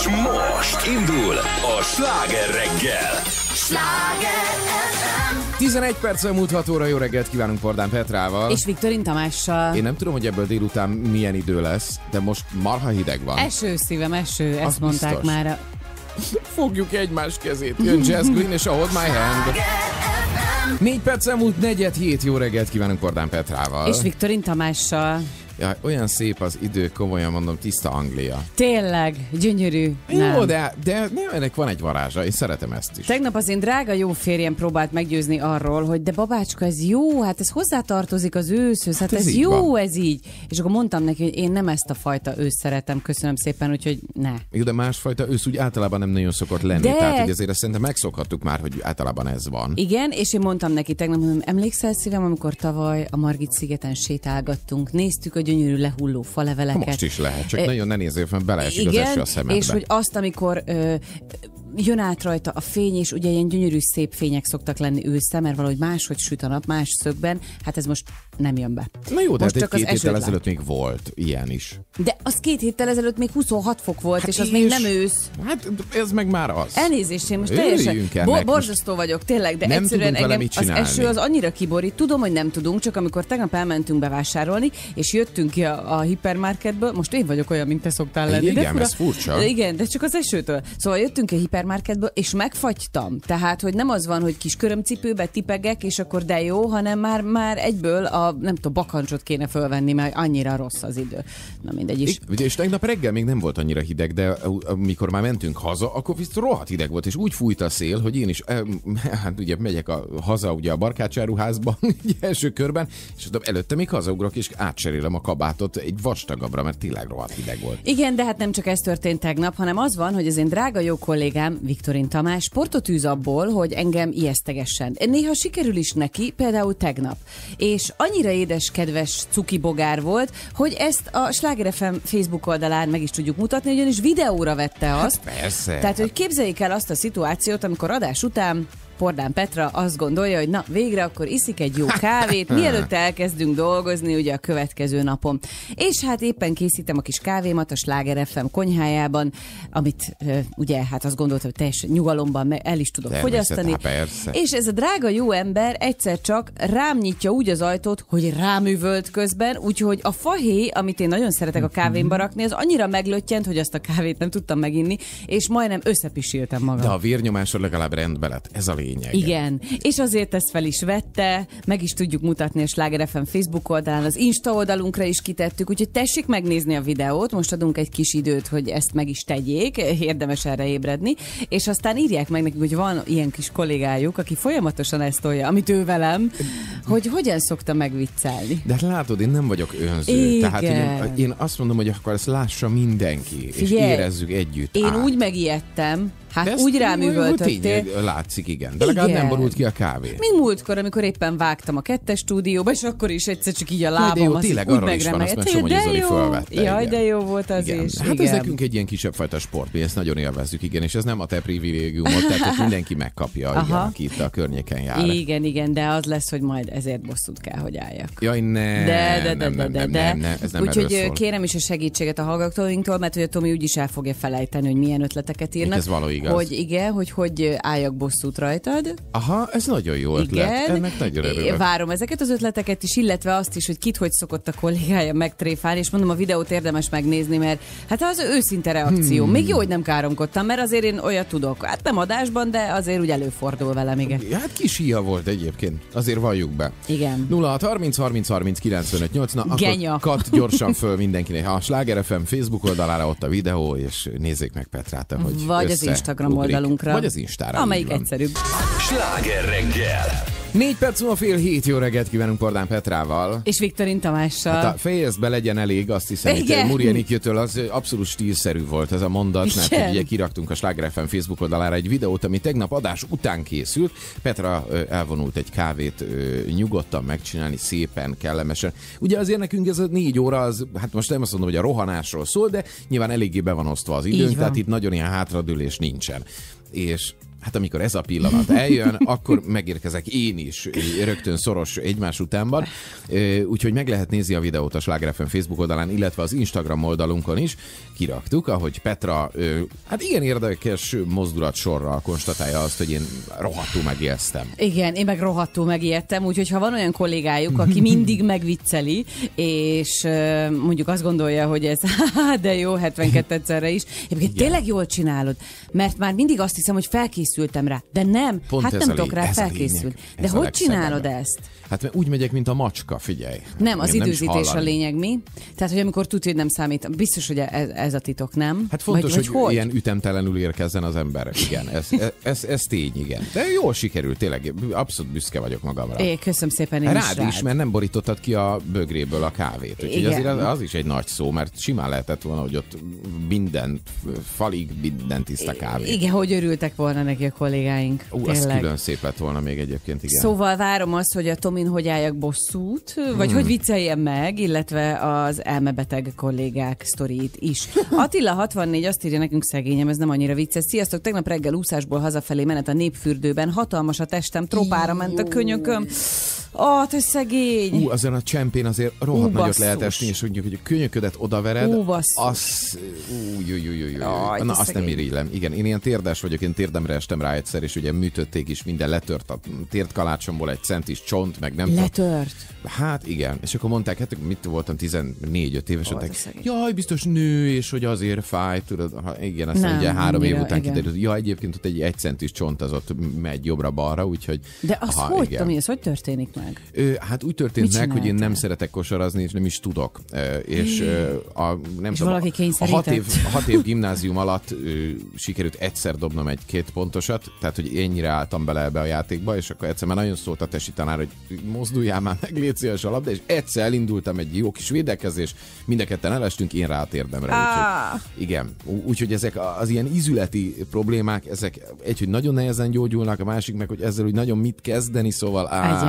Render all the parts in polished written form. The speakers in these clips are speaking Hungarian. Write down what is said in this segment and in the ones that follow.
most indul a Sláger reggel. Sláger FM. 11 perccel múlt 6 óra, jó reggelt kívánunk Pordán Petrával. És Viktorin Tamással. Én nem tudom, hogy ebből délután milyen idő lesz, de most marha hideg van. Eső, szívem, eső, ezt Az mondták biztos. már. Fogjuk egymás kezét. Jön Jazz Green és a Hold My Hand. 4 perccel múlt 4:07, jó reggelt kívánunk Pordán Petrával. És Viktorin Tamással. Ja, olyan szép az idő, komolyan mondom, tiszta Anglia. Tényleg, gyönyörű. Jó, Nem. de nem, ennek van egy varázsa, és szeretem ezt is. Tegnap az én drága jó férjem próbált meggyőzni arról, hogy de babácska, ez jó, hát ez hozzátartozik az őszhöz, hát ez így jó, van. ez így. És akkor mondtam neki, hogy én nem ezt a fajta ősz szeretem, köszönöm szépen, úgyhogy ne. Jó, de másfajta ősz úgy általában nem nagyon szokott lenni. De- Tehát, hogy azért azt szerintem megszokhattuk már, hogy általában ez van. Igen, és én mondtam neki tegnap, mondom, emlékszel szívem, amikor tavaly a Margit-szigeten sétálgattunk, néztük a gyönyörű lehulló faleveleket. Most is lehet, csak nagyon ne nézzél fel, beleesik az eső a szemedbe. és hogy azt, amikor jön át rajta a fény, és ugye ilyen gyönyörű szép fények szoktak lenni ősszel, mert valahogy máshogy süt a nap, más szögben, hát ez most nem jön be. Na jó, de most hát csak az egy-két héttel esőt ezelőtt még volt ilyen is. De az 2 héttel ezelőtt még 26 fok volt, Hát és az és- még nem ősz. Hát ez meg már az. Elnézést, én most Örüljünk teljesen ennek, borzasztó vagyok, tényleg, de nem egyszerűen tudunk vele engem mit az csinálni. eső az annyira kiborít. Tudom, hogy nem tudunk, csak amikor tegnap elmentünk bevásárolni, és jöttünk ki a hipermarketből, most én vagyok olyan, mint te szoktál lenni. Igen, de fura. ez furcsa. De igen, de csak az esőtől. Szóval jöttünk a hipermarketből, és megfagytam. Tehát, hogy nem az van, hogy kis körömcipőbe tipegek, és akkor de jó, hanem már egyből a, nem tudom, bakancsot kéne fölvenni, mert annyira rossz az idő. Na mindegy is. És tegnap reggel még nem volt annyira hideg, de amikor már mentünk haza, akkor viszont rohadt hideg volt, és úgy fújt a szél, hogy én is, hát ugye megyek haza ugye a barkácsáruházba ugye első körben, és tudom, előtte még hazaugrok, és átcserélem a kabátot egy vastagabbra, mert tényleg rohadt hideg volt. Igen, de hát nem csak ez történt tegnap, hanem az van, hogy az én drága jó kollégám, Viktorin Tamás, sportot űz abból, hogy engem ijesztegessen. Néha sikerül is neki, például tegnap. És annyira édes, kedves cuki bogár volt, hogy ezt a Sláger FM Facebook oldalán meg is tudjuk mutatni, ugyanis videóra vette azt. Persze. Tehát, hogy képzeljék el azt a szituációt, amikor adás után Pordán Petra azt gondolja, hogy na, végre akkor iszik egy jó kávét, mielőtt elkezdünk dolgozni ugye a következő napon. És hát éppen készítem a kis kávémat a Sláger FM konyhájában, amit ugye hát azt gondoltam, hogy teljesen nyugalomban el is tudok fogyasztani. Persze. És ez a drága jó ember egyszer csak rám nyitja úgy az ajtót, hogy rám üvölt közben, úgyhogy a fahéj, amit én nagyon szeretek a kávémba rakni, az annyira meglöttyent, hogy azt a kávét nem tudtam meginni, és majdnem összepisiltem magam. De a vérnyomásod legalább rendbe lett. Ez a lényeg. Igen, és azért ezt fel is vette, meg is tudjuk mutatni a Sláger FM Facebook oldalán, az Insta oldalunkra is kitettük, úgyhogy tessék megnézni a videót, most adunk egy kis időt, hogy ezt meg is tegyék, érdemes erre ébredni, és aztán írják meg nekik, hogy van ilyen kis kollégájuk, aki folyamatosan ezt tolja, amit ő velem, hogy hogyan szokta megviccelni. De hát látod, én nem vagyok önző. Igen. Tehát hogy én azt mondom, hogy akkor ezt lássa mindenki, és Figyelj, érezzük együtt Én át. úgy megijedtem, De hát ezt úgy rám hogy üvöltöttél. tényleg látszik, igen. De legalább Igen. nem borult ki a kávé. Mint múltkor, amikor éppen vágtam a 2-es stúdióba, és akkor is egyszer csak így a De lábam jó, az tényleg úgy arról is van, azt megremegett. meg Somogyi De Zoli jó. fölvette. Jaj, igen. de jó volt az Igen. is. Hát igen. ez nekünk egy ilyen kisebb fajta sport, mi ezt nagyon élvezzük, igen, és ez nem a te privilégiumot, tehát hogy mindenki megkapja, igen, Aha. aki itt a környéken jár. Igen, de az lesz, hogy majd ezért bosszút kell, hogy álljak. Jaj, nem, nem, ez nem Úgyhogy erről szól. kérem is a segítséget a hallgatóinktól, mert hogy a Tomi úgyis el fogja felejteni, hogy milyen ötleteket írnak. Ez való igaz. Hogy igen, hogy álljak bosszút rajtad. Aha, ez nagyon jó ötlet. Igen. Ennek nagyon örülök. Várom ezeket az ötleteket is, illetve azt is, hogy kit hogy szokott a kollégája megtréfálni, és mondom, a videót érdemes megnézni, mert hát az őszinte reakció. Még jó, hogy nem káromkodtam, mert azért én olyat tudok. Hát nem adásban, de azért úgy előfordul velem, igen. Hát kis híja volt egyébként, azért valljuk be. Igen. 0630 na Genya. akkor kat gyorsan föl mindenkinek a Sláger FM Facebook oldalára ott a videó, és nézzék meg Petrát, hogy Vagy az Instagram oldalunkra. Vagy az Instára. Amelyik így van. egyszerűbb. Sláger reggel. 4 perc múlva 6:30, jó reggelt kívánunk Pordán Petrával. És Viktorin Tamással. Hát fejezd be, legyen elég, azt hiszem, hogy Igen. Muri Enikőtől az abszolút stílszerű volt ez a mondat, mert Igen. ugye kiraktunk a Sláger FM Facebook oldalára egy videót, ami tegnap adás után készült. Petra elvonult egy kávét nyugodtan megcsinálni, szépen, kellemesen. Ugye azért nekünk ez a 4 óra, az, hát most nem azt mondom, hogy a rohanásról szól, de nyilván eléggé be van osztva az időnk, van. tehát itt nagyon ilyen hátradőlés nincsen. És hát amikor ez a pillanat eljön, akkor megérkezek én is, rögtön szoros egymás utánban. Úgyhogy meg lehet nézni a videót a Sláger FM Facebook oldalán, illetve az Instagram oldalunkon is. Kiraktuk, ahogy Petra, hát igen érdekes mozdulatsorral konstatálja azt, hogy én rohadtul megijesztem. Igen, én meg rohadtul megijedtem, úgyhogy ha van olyan kollégájuk, aki mindig megvicceli, és mondjuk azt gondolja, hogy ez de jó, 72-szerre is. Egyébként tényleg jól csinálod, mert már mindig azt hiszem, hogy felkészültem rá, de nem, Pont hát nem tudok rá ez felkészülni. De hogy csinálod ezt? Hát mert úgy megyek, mint a macska, figyelj. Nem, az Én időzítés nem a lényeg, mi? Tehát, hogy amikor tudja, hogy nem számít, biztos, hogy ez a titok, nem? Hát fontos, vagy hogy ilyen ütemtelenül érkezzen az ember. Igen, ez tény, igen. De jól sikerült, tényleg, abszolút büszke vagyok magamra. Köszönöm szépen, én rád is, mert nem borítottad ki a bögréből a kávét. Úgyhogy azért az is egy nagy szó, mert simán lehetett volna, hogy ott minden falig minden tiszta kávé. Igen, hogy örültek volna neki a kollégáink. Az külön szép lett volna még egyébként, igen. Szóval várom azt, hogy a Tomin hogy álljak bosszút, vagy hogy vicceljem meg, illetve az elmebeteg kollégák sztorit is. Attila 64 azt írja nekünk, szegényem, ez nem annyira vicces. Sziasztok, tegnap reggel úszásból hazafelé menet a Népfürdőben, hatalmas a testem, tropára ment a könyököm. Te szegény! Azért a csempén azért rohadt nagyot lehet esni, és mondjuk, hogy a könyöködet odavered, azt nem irigylem. Igen, én ilyen térdás vagyok, én térdemre estem rá egyszer, és ugye műtötték is, minden letört a térdkalácsomból egy centis csont, meg nem letört? Hát igen, és akkor mondták, hát mit voltam 14-5 éves, mondták, jaj, biztos nő, és hogy azért fáj, tudod, igen, aztán ugye 3 év után kiderült, ja, egyébként ott egy centis csont az ott megy jobbra-balra, úgyhogy... De az Tomi, ez hogy történik meg? Hát úgy történt meg, hogy én nem szeretek kosarazni, és nem is tudok. És nem és tudom, a 6 év gimnázium alatt sikerült egyszer dobnom egy 2 pontosat, tehát hogy ennyire álltam bele ebbe a játékba, és akkor egyszer már nagyon szólt a tesi tanár, hogy mozduljál már meg, légy szíves a labda, és egyszer elindultam egy jó kis védekezés, mind a ketten elestünk, én rá a térdemre. Úgyhogy, igen, úgyhogy ezek az ilyen ízületi problémák, ezek hogy nagyon nehezen gyógyulnak, a másik meg, hogy ezzel úgy nagyon mit kezdeni, szóval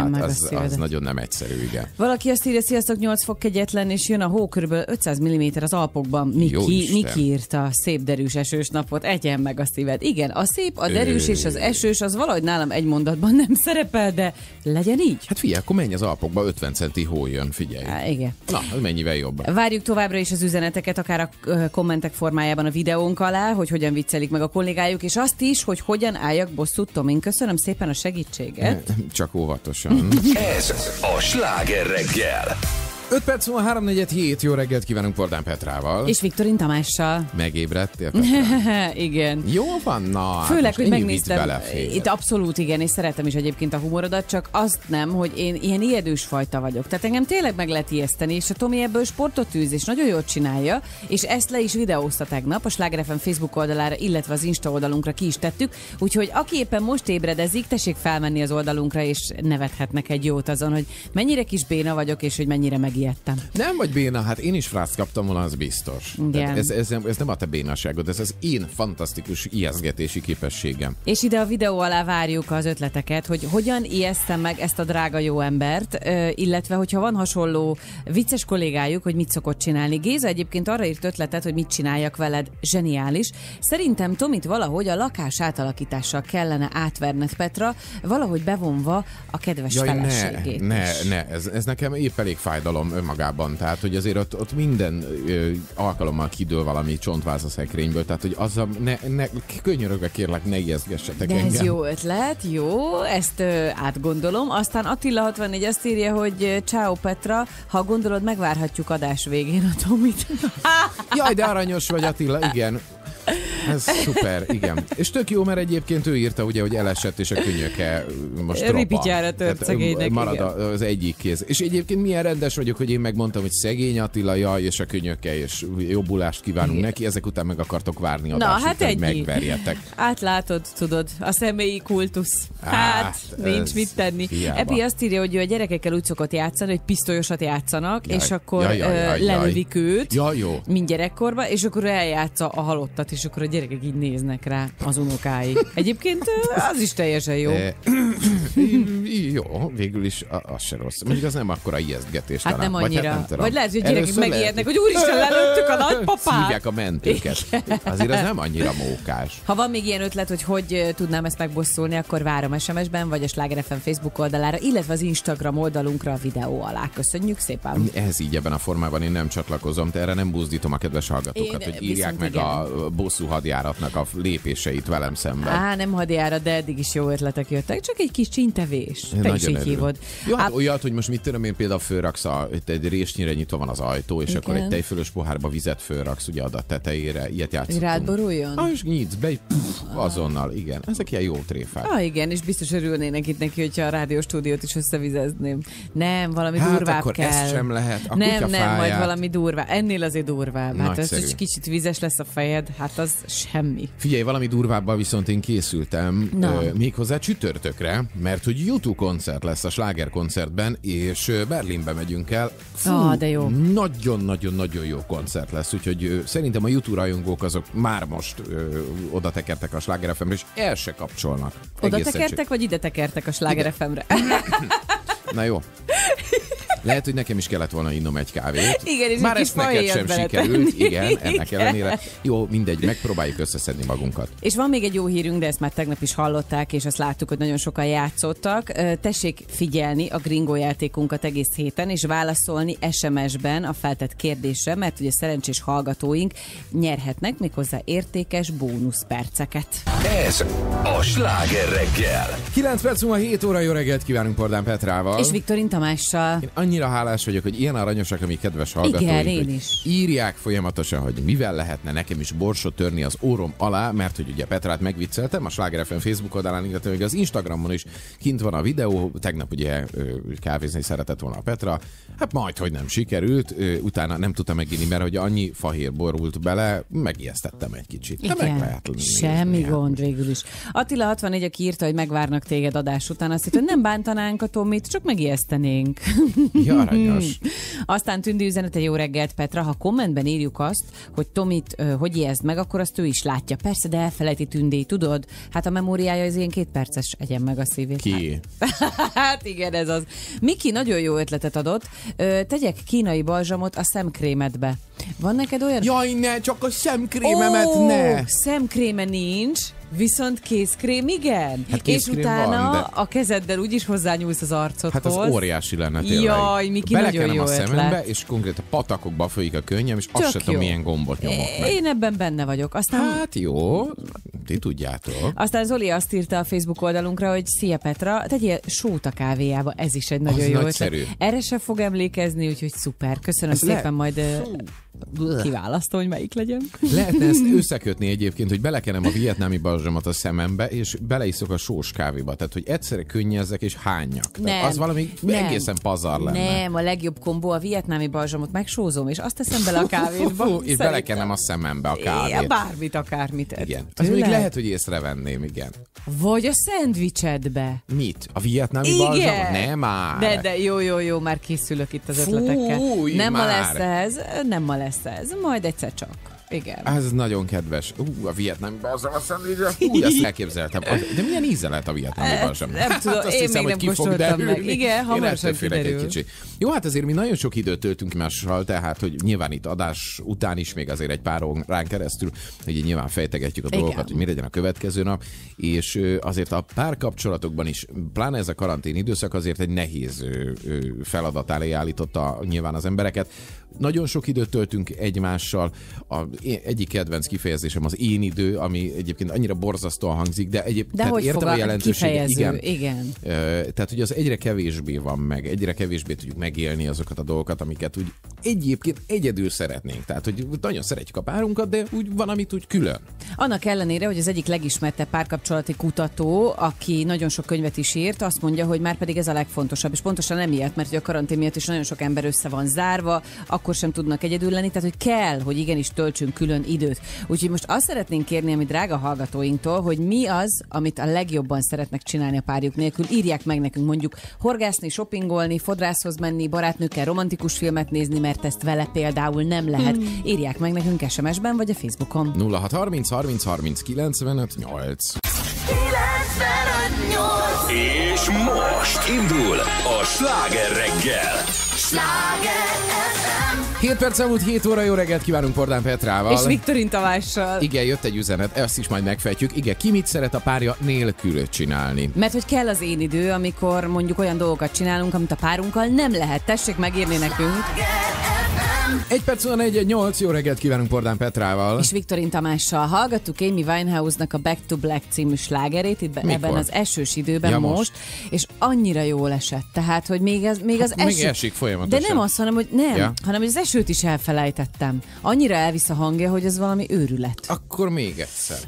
az nagyon nem egyszerű, igen. Valaki azt írja, sziasztok, 8 fok kegyetlen, és jön a hó, körülbelül 500 mm az Alpokban. Miki írta szép derűs esős napot, egyen meg a szíved. Igen, a szép, a derűs és az esős, az valahogy nálam egy mondatban nem szerepel, de legyen így. Hát figyelj, akkor menj az Alpokba, 50 centi hó jön, figyelj. Igen. Na, mennyivel jobb. Várjuk továbbra is az üzeneteket, akár a kommentek formájában a videónk alá, hogy hogyan viccelik meg a kollégájuk, és azt is, hogy hogyan álljak bosszút Tomin. Köszönöm szépen a segítséget. Csak óvatosan. Ez a Sláger reggel. 5 perc múlva 3-4-7, jó reggelt kívánunk Bordán Petrával. És Viktorin Tamással. Megébredtél? Igen. Jó van, na. Főleg, hogy megnéztem. Itt abszolút igen, és szeretem is egyébként a humorodat, csak azt nem, hogy én ilyen ijedős fajta vagyok. Tehát engem tényleg meg lehet ijeszteni, és a Tomi ebből sportot űz, és nagyon jól csinálja, és ezt le is videózta tegnap a Sláger FM Facebook oldalára, illetve az Insta oldalunkra ki is tettük, úgyhogy aki éppen most ébredezik, tessék felmenni az oldalunkra, és nevethetnek egy jót azon, hogy mennyire kis béna vagyok, és hogy mennyire megijedtem. Nem vagy béna, hát én is frászt kaptam volna, az biztos. Ez nem a te bénaságod, ez az én fantasztikus ijesztgetési képességem. És ide a videó alá várjuk az ötleteket, hogy hogyan ijesztem meg ezt a drága jó embert, illetve hogyha van hasonló vicces kollégájuk, hogy mit szokott csinálni. Géza egyébként arra írt ötletet, hogy mit csináljak veled, zseniális. Szerintem Tomit valahogy a lakás átalakítással kellene átverned, Petra, valahogy bevonva a kedves feleségét. Ez nekem épp elég fájdalom önmagában, tehát hogy azért ott minden alkalommal kidől valami csontváz a szekrényből, tehát hogy azzal könyörögve kérlek, ne ijesztgessetek engem. Ez jó ötlet, jó, ezt átgondolom. Aztán Attila 64 azt írja, hogy ciao Petra, ha gondolod, megvárhatjuk adás végén a Tomit. Jaj, de aranyos vagy, Attila, igen. Ez szuper, igen. És tök jó, mert egyébként ő írta ugye, hogy elesett, és a könyöke most ropa. Ripityára tört szegénynek, marad az egyik kéz. És egyébként milyen rendes vagyok, hogy én megmondtam, hogy szegény Attila, jaj, és a könyöke, és jobbulást kívánunk neki, ezek után meg akartok várni adást, hát hogy megverjetek. Átlátod, tudod, a személyi kultusz. Hát, nincs mit tenni. Epi azt írja, hogy ő a gyerekekkel úgy szokott játszani, hogy pisztolyosat játszanak, és akkor lelövik őt mind gyerekkorba, és akkor eljátsza a halottat, és akkor a gyerekek így néznek rá, az unokái. Egyébként az is teljesen jó. Jó, végül is az se rossz. Mondjuk az nem akkora ijesztgetés. Hát talán. nem annyira. Vagy lehet, hogy a gyerekek megijednek, hogy úristen, lelőttük a nagypapát. Hívják a mentőket. Azért az nem annyira mókás. Ha van még ilyen ötlet, hogy tudnám ezt megbosszulni, akkor várom SMS-ben, vagy a Sláger FM Facebook oldalára, illetve az Instagram oldalunkra a videó alá. Köszönjük szépen. Ez így ebben a formában én nem csatlakozom, de erre nem buzdítom a kedves hallgatókat, hogy írják meg igen. A bosszú hadjáratnak a lépéseit velem szemben. Nem hadjárat, de eddig is jó ötletek jöttek. Csak egy kis csintevés. Te is így hívod. Jó, hát olyat, hogy most mit tudom én, például fölraksz, egy résnyire nyitva van az ajtó, és igen. Akkor egy tejfölös pohárba vizet fölraksz ugye a tetejére, ilyet játszottunk. Rád boruljon? És nyitsz be, azonnal, igen. Ezek ilyen jó tréfák. Igen, és biztos örülnének itt neki, hogyha a rádióstúdiót is összevizezném. Nem, valami durvább akkor kell. Ez sem lehet. A nem, majd valami durvább. Ennél azért durvább. Hát nagyszerű. ez kicsit vizes lesz a fejed, hát az semmi. Figyelj, valami durvábbal viszont én készültem méghozzá csütörtökre, mert hogy YouTube koncert lesz a Sláger koncertben, és Berlinbe megyünk el. De jó. Nagyon-nagyon-nagyon jó koncert lesz, úgyhogy szerintem a YouTube rajongók azok már most oda tekertek a Sláger FM-re, és el se kapcsolnak. Oda tekertek, vagy ide tekertek a Sláger FM-re? Na jó. Lehet, hogy nekem is kellett volna innom egy kávét. Igen, és már egy ezt neked sem belete. sikerült. Igen, ennek ellenére. Jó, mindegy, megpróbáljuk összeszedni magunkat. És van még egy jó hírünk, de ezt már tegnap is hallották, és azt láttuk, hogy nagyon sokan játszottak. Tessék figyelni a Gringo játékunkat egész héten, és válaszolni SMS-ben a feltett kérdésre, mert ugye szerencsés hallgatóink nyerhetnek méghozzá értékes bónuszperceket. Ez a Sláger reggel. 9 perc múlva 7 óra, jó reggelt kívánunk Pordán Petrával. És Viktorin Tamással. Én annyira hálás vagyok, hogy ilyen aranyosak a mi kedves hallgatóink. Igen, én is. Írják folyamatosan, hogy mivel lehetne nekem is borsot törni az órom alá, mert hogy ugye Petrát megvicceltem, a Sláger FM Facebook oldalán, illetve még az Instagramon is kint van a videó. Tegnap ugye kávézni szeretett volna a Petra. Hát majd, hogy nem sikerült, utána nem tudtam meginni, mert hogy annyi fahér borult bele, megijesztettem egy kicsit. Igen, meg lehet semmi gond végül is. Attila 64, aki írta, hogy megvárnak téged adás után, azt hitt, hogy nem bántanánk a Tomit, csak megijesztenénk. Ja, aranyos. Aztán Tündi üzenete, jó reggelt Petra, ha kommentben írjuk azt, hogy Tomit hogy ijeszd meg, akkor azt ő is látja. Persze, de elfelejti Tündi, tudod? Hát a memóriája az ilyen 2 perces, egyen meg a szívét. Ki? Hát igen, ez az. Miki nagyon jó ötletet adott. Tegyek kínai balzsamot a szemkrémedbe. Van neked olyan? Jaj, ne, csak a szemkrémemet ne! Szemkréme nincs, viszont kézkrém igen. Hát és utána van, de... a kezeddel úgyis hozzányúlsz az arcodhoz. Hát az óriási lenne tényleg. Jaj, Miki, nagyon jó a szemembe, ötlet. és konkrét a patakokba folyik a könnyem, és azt se tudom, milyen gombot nyomok meg. Én ebben benne vagyok. Aztán... Hát jó, ti tudjátok. Aztán Zoli azt írta a Facebook oldalunkra, hogy szia Petra, tegyél sót a kávéjába, ez is egy nagyon jó nagyszerű ötlet. Erre sem fog emlékezni, úgyhogy szuper. Köszönöm ez szépen, majd kiválasztom, hogy melyik legyen. Lehetne ezt összekötni egyébként, hogy belekenem a vietnámi balzsamot a szemembe, és beleiszok a sós kávéba. Tehát, hogy egyszerre könnyezzek és hányak. Nem, az valami egészen pazar lenne. Nem, a legjobb kombó a vietnámi balzsamot megsózom, és azt teszem bele a kávédba. És belekenem a szemembe a kávét. Bármit, akármit. Igen. Az még lehet, hogy észrevenném, igen. Vagy a szendvicsedbe. Mit? A vietnámi balzsamot? Nem már. De jó, már készülök itt az ötletekkel. Nem ma lesz ez, majd egyszer csak. Igen. Ez nagyon kedves. A vietnámi balzsam a szendvicsre. Ezt elképzeltem. De milyen íze lehet a vietnámi balzsam? Nem tudom, azt én hiszem, még nem kóstoltam meg. Igen, hamarosan kiderül. Jó, hát azért mi nagyon sok időt töltünk mással, tehát, hogy nyilván itt adás után is még azért egy pár órán keresztül, hogy nyilván fejtegetjük a dolgokat, hogy mi legyen a következő nap, és azért a párkapcsolatokban is, pláne ez a karantén időszak azért egy nehéz feladat elé állította nyilván az embereket. Nagyon sok időt töltünk egymással. Egyik kedvenc kifejezésem az én idő, ami egyébként annyira borzasztóan hangzik, de hogy értem a jelentőséget. Igen. Tehát, hogy az egyre kevésbé van meg, egyre kevésbé tudjuk megélni azokat a dolgokat, amiket úgy egyébként egyedül szeretnénk. Tehát, hogy nagyon szeretjük a párunkat, de úgy van, amit úgy külön. Annak ellenére, hogy az egyik legismertebb párkapcsolati kutató, aki nagyon sok könyvet is írt, azt mondja, hogy már pedig ez a legfontosabb, és pontosan emiatt, mert a karantén miatt is nagyon sok ember össze van zárva, akkor akkor sem tudnak egyedül lenni, tehát hogy kell, hogy igenis töltsünk külön időt. Úgyhogy most azt szeretnénk kérni, ami drága hallgatóinktól, hogy mi az, amit a legjobban szeretnek csinálni a párjuk nélkül. Írják meg nekünk, mondjuk horgászni, shoppingolni, fodrászhoz menni, barátnőkkel romantikus filmet nézni, mert ezt vele például nem lehet. Írják meg nekünk SMS-ben vagy a Facebookon. 0630 30 30 95 8. És most indul a Sláger reggel. Sláger FM. 7 perc elmúlt 7 óra, jó reggelt kívánunk Pordán Petrával. És Viktorin Tamással. Igen, jött egy üzenet, ezt is majd megfejtjük. Igen, ki mit szeret a párja nélkül csinálni? Mert hogy kell az én idő, amikor mondjuk olyan dolgokat csinálunk, amit a párunkkal nem lehet. Tessék megírni nekünk. 1 perc 21-8, jó reggelt kívánunk Pordán Petrával. És Viktorin Tamással hallgattuk Amy Winehouse-nak a Back to Black című slágerét itt ebben az esős időben Ja, most, és annyira jól esett. Tehát, hogy még az eső... Még esik folyamatosan. De nem azt, hanem, hogy nem, Ja. hanem hogy az esőt is elfelejtettem. Annyira elvisz a hangja, hogy ez valami őrület. Akkor még egyszer.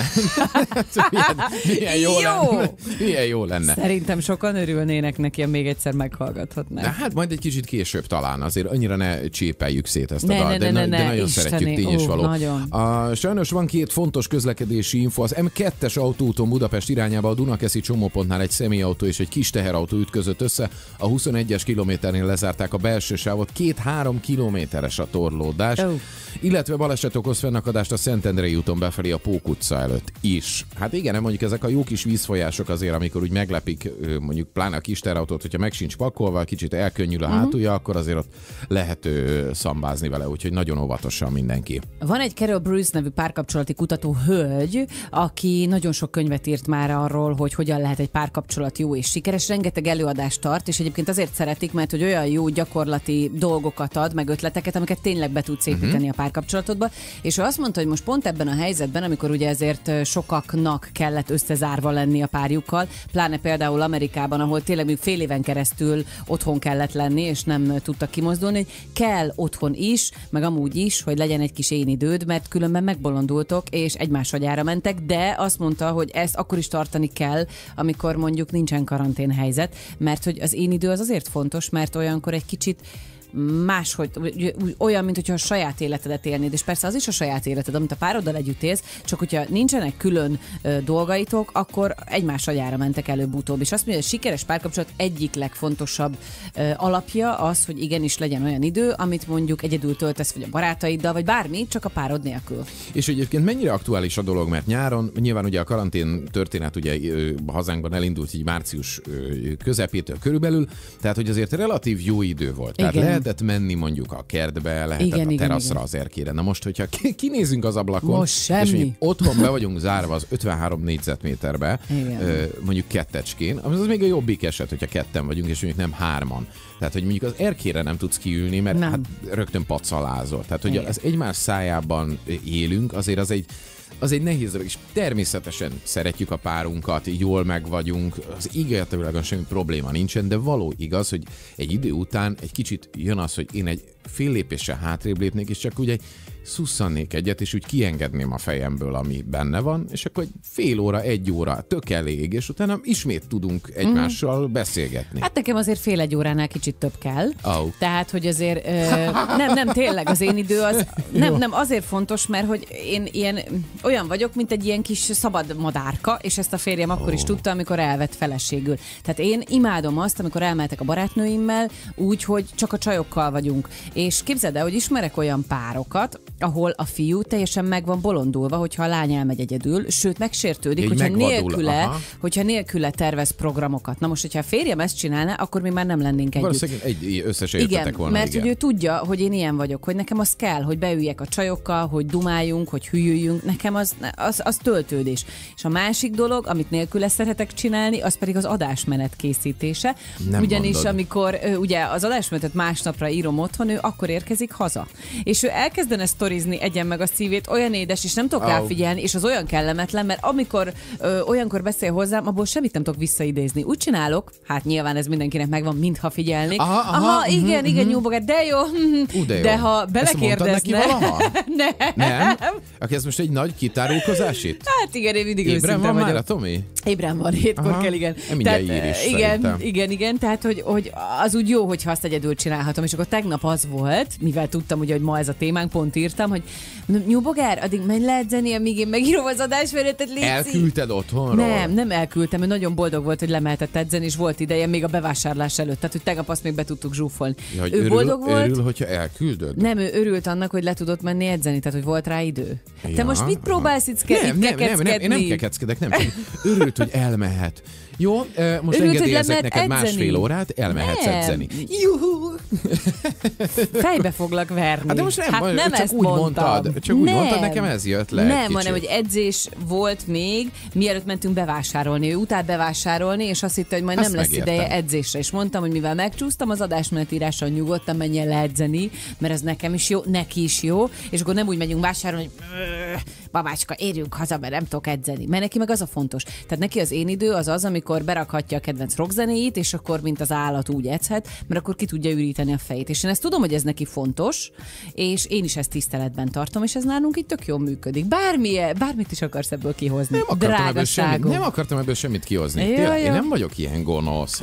Milyen jó Jó. lenne. Milyen jó lenne. Szerintem sokan örülnének neki, ha még egyszer meghallgathatnák. De hát majd egy kicsit később talán, azért annyira ne csépeljük szét ezt a Ne, dalt, ne, de ne, nagyon Istené, szeretjük, tény és való. nagyon. Sajnos van 2 fontos közlekedési info. Az M2-es autóúton Budapest irányába a Dunakeszi csomópontnál egy személyautó és egy kis teherautó ütközött össze. A 21-es kilométernél lezárták a belső sávot, 2-3 kilométeres a torlódás. Oh. Illetve baleset okoz fennakadást a Szentendrei úton befelé a Pók utca előtt is. Hát igen, mondjuk ezek a jó kis vízfolyások azért, amikor úgy meglepik mondjuk pláne a kis teherautót, hogyha meg sincs pakolva, kicsit elkönnyül a hátulja, akkor azért ott lehet szambázni vele, úgyhogy nagyon óvatosan mindenki. Van egy Carol Bruce nevű párkapcsolati kutató hölgy, aki nagyon sok könyvet írt már arról, hogy hogyan lehet egy párkapcsolat jó és sikeres. Rengeteg előadást tart, és egyébként azért szeretik, mert hogy olyan jó gyakorlati dolgokat ad, meg ötleteket, amiket tényleg be tudsz építeni a párkapcsolatodba. És ő azt mondta, hogy most pont ebben a helyzetben, amikor ugye ezért sokaknak kellett összezárva lenni a párjukkal, pláne például Amerikában, ahol tényleg még fél éven keresztül otthon kellett lenni, és nem tudtak kimozdulni, hogy kell otthon is, meg amúgy is, hogy legyen egy kis én időd, mert különben megbolondultok, és egymás agyára mentek, de azt mondta, hogy ezt akkor is tartani kell, amikor mondjuk nincsen karanténhelyzet, mert hogy az én idő az azért fontos, mert olyankor egy kicsit máshogy, olyan, mint hogyha a saját életedet élnéd, és persze az is a saját életed, amit a pároddal együtt élsz, csak hogyha nincsenek külön dolgaitok, akkor egymás agyára mentek előbb-utóbb. És azt mondja, hogy a sikeres párkapcsolat egyik legfontosabb alapja az, hogy igenis legyen olyan idő, amit mondjuk egyedül töltesz, vagy a barátaiddal, vagy bármi, csak a párod nélkül. És egyébként mennyire aktuális a dolog, mert nyáron nyilván ugye a karantén történet ugye hazánkban elindult így március közepétől körülbelül, tehát hogy azért relatív jó idő volt. Tehát lehetett menni mondjuk a kertbe, lehetett a teraszra, az erkére. Na most, hogyha kinézünk az ablakon, most és mondjuk otthon be vagyunk zárva az 53 négyzetméterbe, mondjuk kettecskén, az még a jobbik eset, hogyha ketten vagyunk, és mondjuk nem 3-an. Tehát, hogy mondjuk az erkére nem tudsz kiülni, mert hát rögtön pacalázol. Tehát, hogy az egymás szájában élünk, azért az egy nehéz dolog, és természetesen szeretjük a párunkat, jól meg vagyunk, az ígéretőleg semmi probléma nincsen, de való igaz, hogy egy idő után egy kicsit jön az, hogy én egy fél lépéssel hátrébb lépnék, és csak úgy szusszannék egyet, és úgy kiengedném a fejemből, ami benne van, és akkor egy fél óra, 1 óra tök elég, és utána ismét tudunk egymással beszélgetni. Hát nekem azért fél 1 óránál kicsit több kell. Oh. Tehát, hogy azért nem, tényleg az én idő az nem azért fontos, mert hogy én olyan vagyok, mint egy ilyen kis szabad madárka, és ezt a férjem akkor is tudta, amikor elvett feleségül. Tehát én imádom azt, amikor elmehetek a barátnőimmel úgy, hogy csak a csajokkal vagyunk. És képzeld el, hogy ismerek olyan párokat, ahol a fiú teljesen meg van bolondulva, hogyha a lány elmegy egyedül, sőt megsértődik, hogyha nélküle tervez programokat. Na most, hogyha a férjem ezt csinálna, akkor mi már nem lennénk együtt. Valószínűleg összeértetek volna. Mert hogy ő tudja, hogy én ilyen vagyok, hogy nekem az kell, hogy beüljek a csajokkal, hogy dumáljunk, hogy hülyüljünk, nekem az töltődés. És a másik dolog, amit nélküle szeretek csinálni, az pedig az adásmenet készítése. Nem ugyanis mondod. amikor ugye az adásmenetet másnapra írom otthon, ő akkor érkezik haza. És ő elkezdene sztorizni, egyen meg a szívét, olyan édes, és nem tudok ráfigyelni, és az olyan kellemetlen, mert amikor olyankor beszél hozzám, abból semmit nem tudok visszaidézni. Úgy csinálok, hát nyilván ez mindenkinek megvan, mintha figyelnék. Aha, igen, nyúlbogár, de jó. De ha belekérdezne... Ezt mondtad neki valaha? Nem? Aki ez most egy nagy kitárulkozás itt? Hát igen, én mindig Ébren van vagyok. már a Tomi? Ébren van, 7-kor kell, igen. Mindjárt ír is, igen, tehát hogy az úgy jó, hogyha azt egyedül csinálhatom, és akkor tegnap az volt, mivel tudtam ugye, hogy ma ez a témánk, pont írtam, hogy nyúbogár, addig menj le edzeni, amíg én megírom az adásmenetet, légy. Elküldted otthonról? Nem elküldtem, ő nagyon boldog volt, hogy lemehetett edzeni, és volt ideje még a bevásárlás előtt, tehát hogy tegnap azt még be tudtuk zsúfolni. Ja, ő boldog volt. Örül, hogyha elküldöd? Nem, ő örült annak, hogy le tudott menni edzeni, tehát hogy volt rá idő. Ja, te most mit próbálsz itt kekeckedni? Nem, én nem kekeckedek, nem. Örült, hogy elmehet. Jó, most engedélyezek neked másfél órát, elmehetsz edzeni. Juhu! Fejbe foglak verni. Hát de most nem csak ezt úgy mondtad. Csak úgy mondtad, nekem ez jött le. Nem, hanem, hogy edzés volt még, mielőtt mentünk bevásárolni. Ő utált bevásárolni, és azt hitte, hogy majd nem lesz ideje edzésre. És mondtam, hogy mivel megcsúsztam az adásmenetíráson, nyugodtan menjen le edzeni, mert ez nekem is jó, neki is jó, és akkor nem úgy megyünk vásárolni, hogy babácska, érjünk haza, mert nem tudok edzeni. Mert neki meg az a fontos. Tehát neki az én idő az, amikor berakhatja a kedvenc rockzenéit, és akkor mint az állat úgy edzhet, mert akkor ki tudja üríteni a fejét. És én ezt tudom, hogy ez neki fontos, és én is ezt tiszteletben tartom, és ez nálunk itt tök jól működik. Bármit is akarsz ebből kihozni. Nem akartam ebből semmit kihozni. Én nem vagyok ilyen gonosz.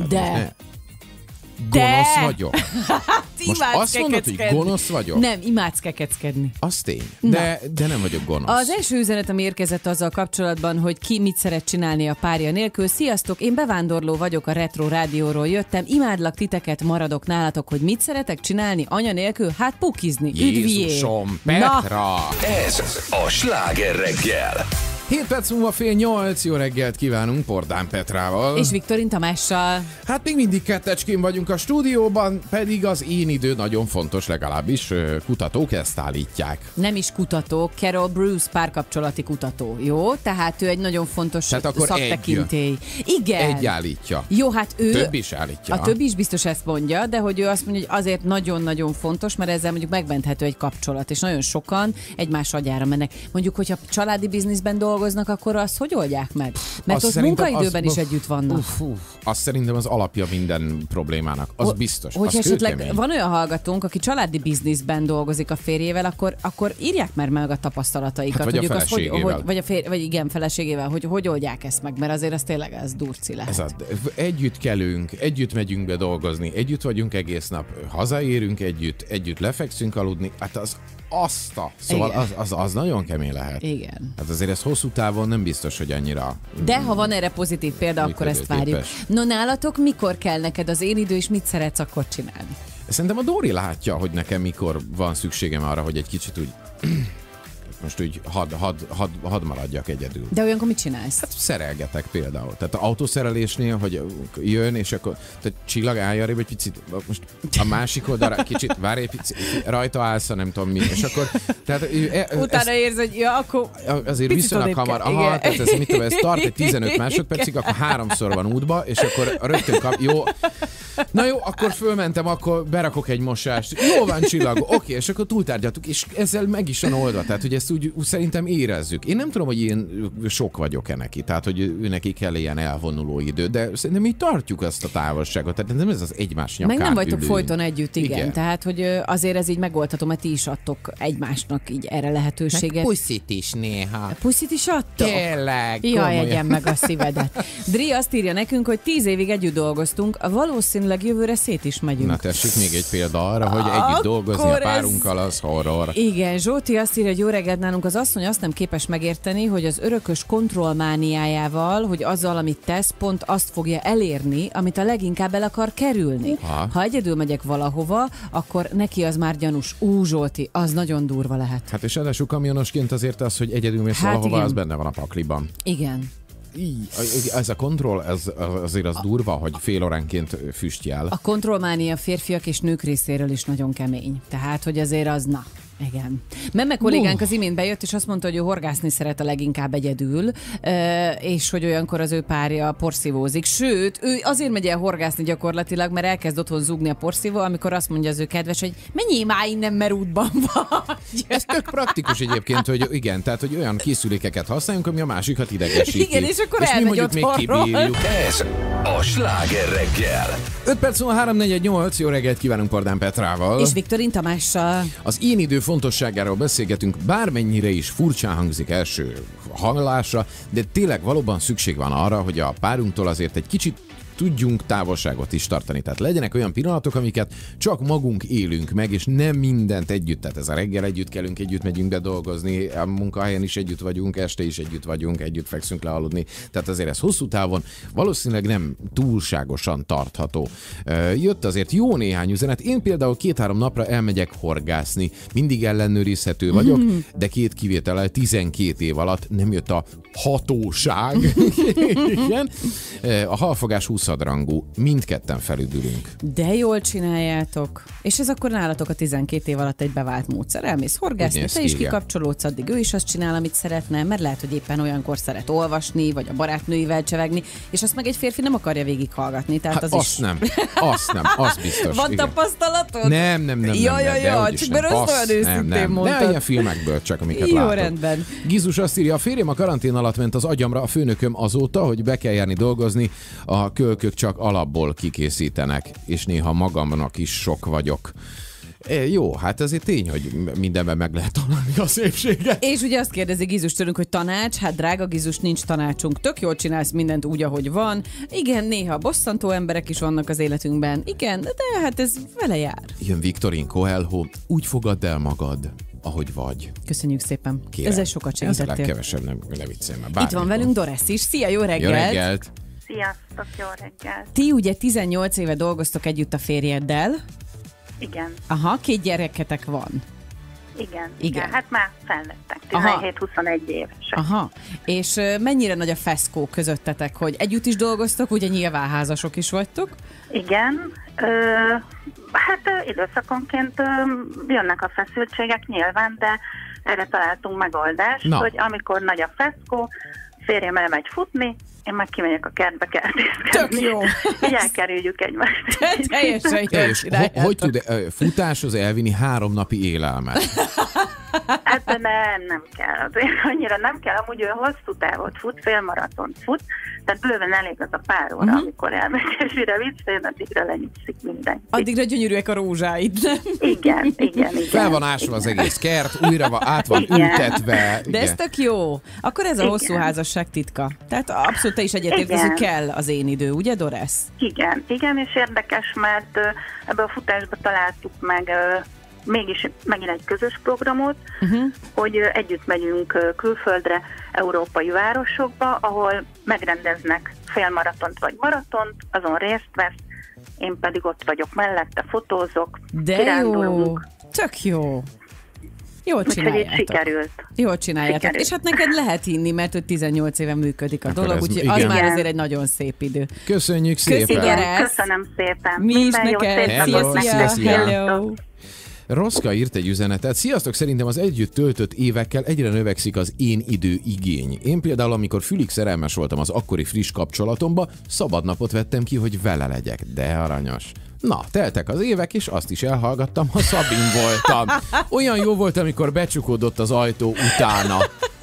Gonosz vagyok. Most azt mondod, hogy gonosz vagyok? Nem, imádsz kekeckedni. Az tény. De nem vagyok gonosz. Az első üzenetem érkezett azzal kapcsolatban, hogy ki mit szeret csinálni a párja nélkül. Sziasztok, én bevándorló vagyok, a Retro Rádióról jöttem. Imádlak titeket, maradok nálatok, hogy mit szeretek csinálni anya nélkül? Hát pukizni. Üdvijé! Jézusom, Petra! Ez a Sláger reggel. 7 perc múlva 7:30, jó reggelt kívánunk Pordán Petrával. És Viktorin Tamással. Hát még mindig kettecskén vagyunk a stúdióban, pedig az én idő nagyon fontos, legalábbis kutatók ezt állítják. Nem is kutató, Carol Bruce párkapcsolati kutató, jó? Tehát ő egy nagyon fontos szaktekintély. Igen. Egy állítja. Jó, hát ő... Több is állítja. A többi is biztos ezt mondja, de hogy ő azt mondja, hogy azért nagyon-nagyon fontos, mert ezzel mondjuk megmenthető egy kapcsolat, és nagyon sokan egymás agyára mennek. Mondjuk, hogyha családi bizniszben dolgoznak, akkor azt hogy oldják meg? Mert ott munkaidőben is együtt vannak. Azt szerintem az alapja minden problémának. Az biztos. Hogy esetleg van olyan hallgatónk, aki családi bizniszben dolgozik a férjével, akkor írják már meg a tapasztalataikat. Hát vagy a feleségével. Vagy igen, feleségével, hogy oldják ezt meg, mert azért az tényleg ez durci lehet. Ez az. Együtt kelünk, együtt megyünk be dolgozni, együtt vagyunk egész nap, hazaérünk együtt lefekszünk aludni. Hát Szóval az nagyon kemény lehet. Igen. Hát azért ez hosszú távon nem biztos, hogy annyira... De ha van erre pozitív példa, akkor ezt várjuk. No, nálatok mikor kell neked az én idő, és mit szeretsz akkor csinálni? Szerintem a Dóri látja, hogy nekem mikor van szükségem arra, hogy egy kicsit úgy... Most úgy hadd maradjak egyedül. De olyankor mit csinálsz? Hát szerelgetek például. Tehát autószerelésnél, hogy jön, és akkor tehát csillag állj arrébb egy picit, most a másik oldalra kicsit, várj egy picit, rajta állsz, nem tudom mi, és akkor... Tehát, utána érz, hogy ja, akkor azért viszonylag hamar, tehát ez mit tudom, ez tart egy 15 másodpercig, akkor 3-szor van útba, és akkor rögtön jó. Na jó, akkor fölmentem, akkor berakok egy mosást. Jó van, csillag, oké, és akkor túltárgyaltuk, és ezzel meg is van oldva, tehát hogy ezt úgy szerintem érezzük. Én nem tudom, hogy én sok vagyok-e neki, tehát hogy ő neki kell ilyen elvonuló idő, de szerintem mi tartjuk ezt a távolságot, tehát nem ez az egymás nyakán. Meg nem vagytok folyton együtt, igen. Tehát, hogy azért ez így megoldható, mert ti is adtok egymásnak így erre lehetőséget. Meg puszit is néha. Puszit is adtok? Tényleg. Jaj, egyen meg a szívedet. Dri azt írja nekünk, hogy 10 évig együtt dolgoztunk, valószínűleg jövőre szét is megyünk. Na tessék, még egy példa arra, hogy együtt dolgozni a párunkkal az horror. Igen, Zsóti azt írja, hogy jó reggelt, nálunk az asszony azt nem képes megérteni, hogy az örökös kontrollmániájával, hogy azzal, amit tesz, pont azt fogja elérni, amit a leginkább el akar kerülni. Ha egyedül megyek valahova, akkor neki az már gyanús. Zsóti, az nagyon durva lehet. Hát és ráadásul kamionosként azért az, hogy egyedül mész valahova, igen. Az benne van a pakliban. Igen. Ez a kontroll, azért az durva, hogy fél óránként füstjel. A kontrollmánia férfiak és nők részéről is nagyon kemény. Tehát, hogy azért az Igen. Memme kollégánk az imént bejött, és azt mondta, hogy ő horgászni szeret a leginkább egyedül, és hogy olyankor az ő párja porszívózik. Sőt, ő azért megy el horgászni gyakorlatilag, mert elkezd otthon zúgni a porszívó, amikor azt mondja az ő kedves, hogy menjél már innen, mert útban vagy. Ez tök praktikus egyébként, hogy igen, tehát hogy olyan készülékeket használjunk, ami a másikat idegesíti. Igen, és akkor mi elmegy mondjuk még otthonról. kibírjuk. Ez a Sláger reggel. 5 perc múlva 3-4-8, jó reggelt kívánunk Pardán Petrával. És Viktorin Tamással. Az én idő fontosságáról beszélgetünk, bármennyire is furcsán hangzik első hallásra, de tényleg valóban szükség van arra, hogy a párunktól azért egy kicsit tudjunk távolságot is tartani. Tehát legyenek olyan pillanatok, amiket csak magunk élünk meg, és nem mindent együtt. Tehát ez a reggel együtt kelünk, együtt megyünk be dolgozni, a munkahelyen is együtt vagyunk, este is együtt vagyunk, együtt fekszünk le aludni. Tehát azért ez hosszú távon valószínűleg nem túlságosan tartható. Jött azért jó néhány üzenet. Én például 2-3 napra elmegyek horgászni. Mindig ellenőrizhető vagyok, de 2 kivétellel 12 év alatt nem jött a hatóság. Igen. A halfogás 20 rangú, mindketten felüdülünk. De jól csináljátok. És ez akkor nálatok a 12 év alatt egy bevált módszer. Elmész horgászni, te is kikapcsolódsz, addig ő is azt csinál, amit szeretne, mert lehet, hogy éppen olyankor szeret olvasni, vagy a barátnőivel csevegni, és azt meg egy férfi nem akarja végighallgatni. Tehát az azt is... nem, az biztos. Van igen. tapasztalatod? Nem. Ja, csak mert azt olyan őszintén mondtad. Ne ilyen filmekből csak, amiket jó, látok. rendben. Gizus azt írja, a férjem a karantén alatt ment az agyamra, a főnököm azóta, hogy be kell járni dolgozni, a kölkök csak alapból kikészítenek, és néha magamnak is sok vagyok. Jó, hát ezért tény, hogy mindenben meg lehet találni a szépséget. És ugye azt kérdezi Gizus tőlünk, hogy tanács, hát drága Gizus, nincs tanácsunk, tök jól csinálsz mindent úgy, ahogy van. Igen, néha bosszantó emberek is vannak az életünkben. Igen, de hát ez vele jár. Jön Viktorin Coelho, úgy fogadd el magad, ahogy vagy. Köszönjük szépen. Kérem. Ezzel sokat segítettél. Ezzel legkevesebb, ne viccelj már. Itt van velünk Doris is. Szia, jó reggelt! Jó reggelt! Sziasztok, jó reggelt! Ti ugye 18 éve dolgoztok együtt a férjeddel. Igen. Aha, 2 gyereketek van. Igen. Hát már felnőttek, 17-21 évesek. Aha, és mennyire nagy a feszkó közöttetek, hogy együtt is dolgoztok, ugye nyilván házasok is vagytok? Igen, hát időszakonként jönnek a feszültségek nyilván, de erre találtunk megoldást, hogy amikor nagy a feszkó, férjem elmegy futni, én meg kimegyek a kertbe kertészkedni. Tök jó! Hogy elkerüljük egymást. Teljesen jól csináljátok. Hogy tud futáshoz elvinni 3 napi élelmet? Hát de nem kell. Azért annyira nem kell. Amúgy ő hosszú távot fut, félmaratont fut, tehát bőven elég az a pár óra, amikor elmegy, és mire visszajön, addigra lenyugszik mindenki. Addigra gyönyörűek a rózsáid, nem? Igen. Fel van ásva az egész kert, újra át van ültetve. De ez tök jó. Akkor ez a hosszú házasság titka. Tehát abszolút te is egyetértesz, hogy kell az én idő, ugye Doris? Igen, és érdekes, mert ebbe a futásba találtuk meg mégis megint egy közös programot, hogy együtt megyünk külföldre, európai városokba, ahol megrendeznek félmaratont vagy maratont, azon részt vesz, én pedig ott vagyok mellette, fotózok, kirándulunk. Jó, tök jó. Jól csináljátok. Sikerült. Jól csináljátok. És hát neked lehet hinni, mert hogy 18 éve működik a dolog, úgyhogy az már azért egy nagyon szép idő. Köszönjük szépen. Köszönöm szépen. Mi is neked. Szia. Hello. Roszka írt egy üzenetet. Sziasztok, szerintem az együtt töltött évekkel egyre növekszik az én idő igény. Én például, amikor fülig szerelmes voltam az akkori friss kapcsolatomba, szabadnapot vettem ki, hogy vele legyek. De aranyos. Na, teltek az évek, és azt is elhallgattam, ha Szabin voltam. Olyan jó volt, amikor becsukódott az ajtó utána.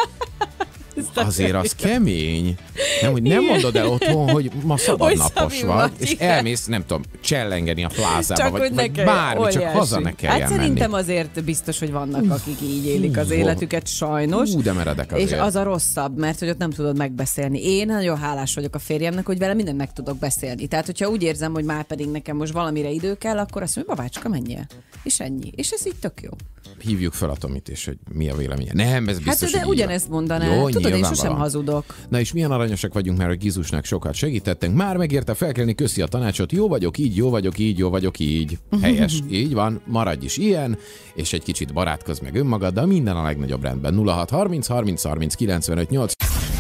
Azért az kemény. Nem, hogy nem mondod el otthon, hogy ma szabadnapos vagy, és elmész, nem tudom, csellengeni a plázába, vagy bármi, csak haza ne kelljen menni. Hát szerintem azért biztos, hogy vannak, akik így élik az életüket, sajnos. De meredek azért. És az a rosszabb, mert hogy ott nem tudod megbeszélni. Én nagyon hálás vagyok a férjemnek, hogy vele mindent meg tudok beszélni. Tehát, hogyha úgy érzem, hogy már pedig nekem most valamire idő kell, akkor azt mondja, babácska, menjél. És ennyi. És ez így tök jó. Hívjuk fel a Tomit, és hogy mi a véleménye. Nem, ez biztos, hát de ugyanezt mondaná. Jó, tudod, én sosem hazudok. Na és milyen aranyosak vagyunk már, hogy Gizusnak sokat segítettünk. Már megérte felkelni, köszi a tanácsot. Jó vagyok így, jó vagyok így, jó vagyok így. Helyes, így van, maradj is ilyen, és egy kicsit barátkozz meg önmagaddal, minden a legnagyobb rendben. 06 30 30 30 95 8.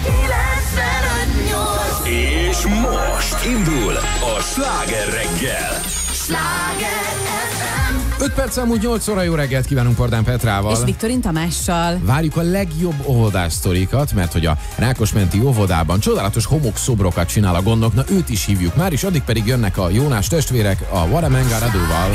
És most indul a Sláger reggel. Sláger FM. 5 perc múlt 8 óra, jó reggelt kívánunk Pordán Petrával. És Viktorin Tamással. Várjuk a legjobb óvodás sztorikat, mert hogy a Rákosmenti óvodában csodálatos homokszobrokat csinál a gondok, na őt is hívjuk már, és addig pedig jönnek a Jónás testvérek a Waramenga Radóval.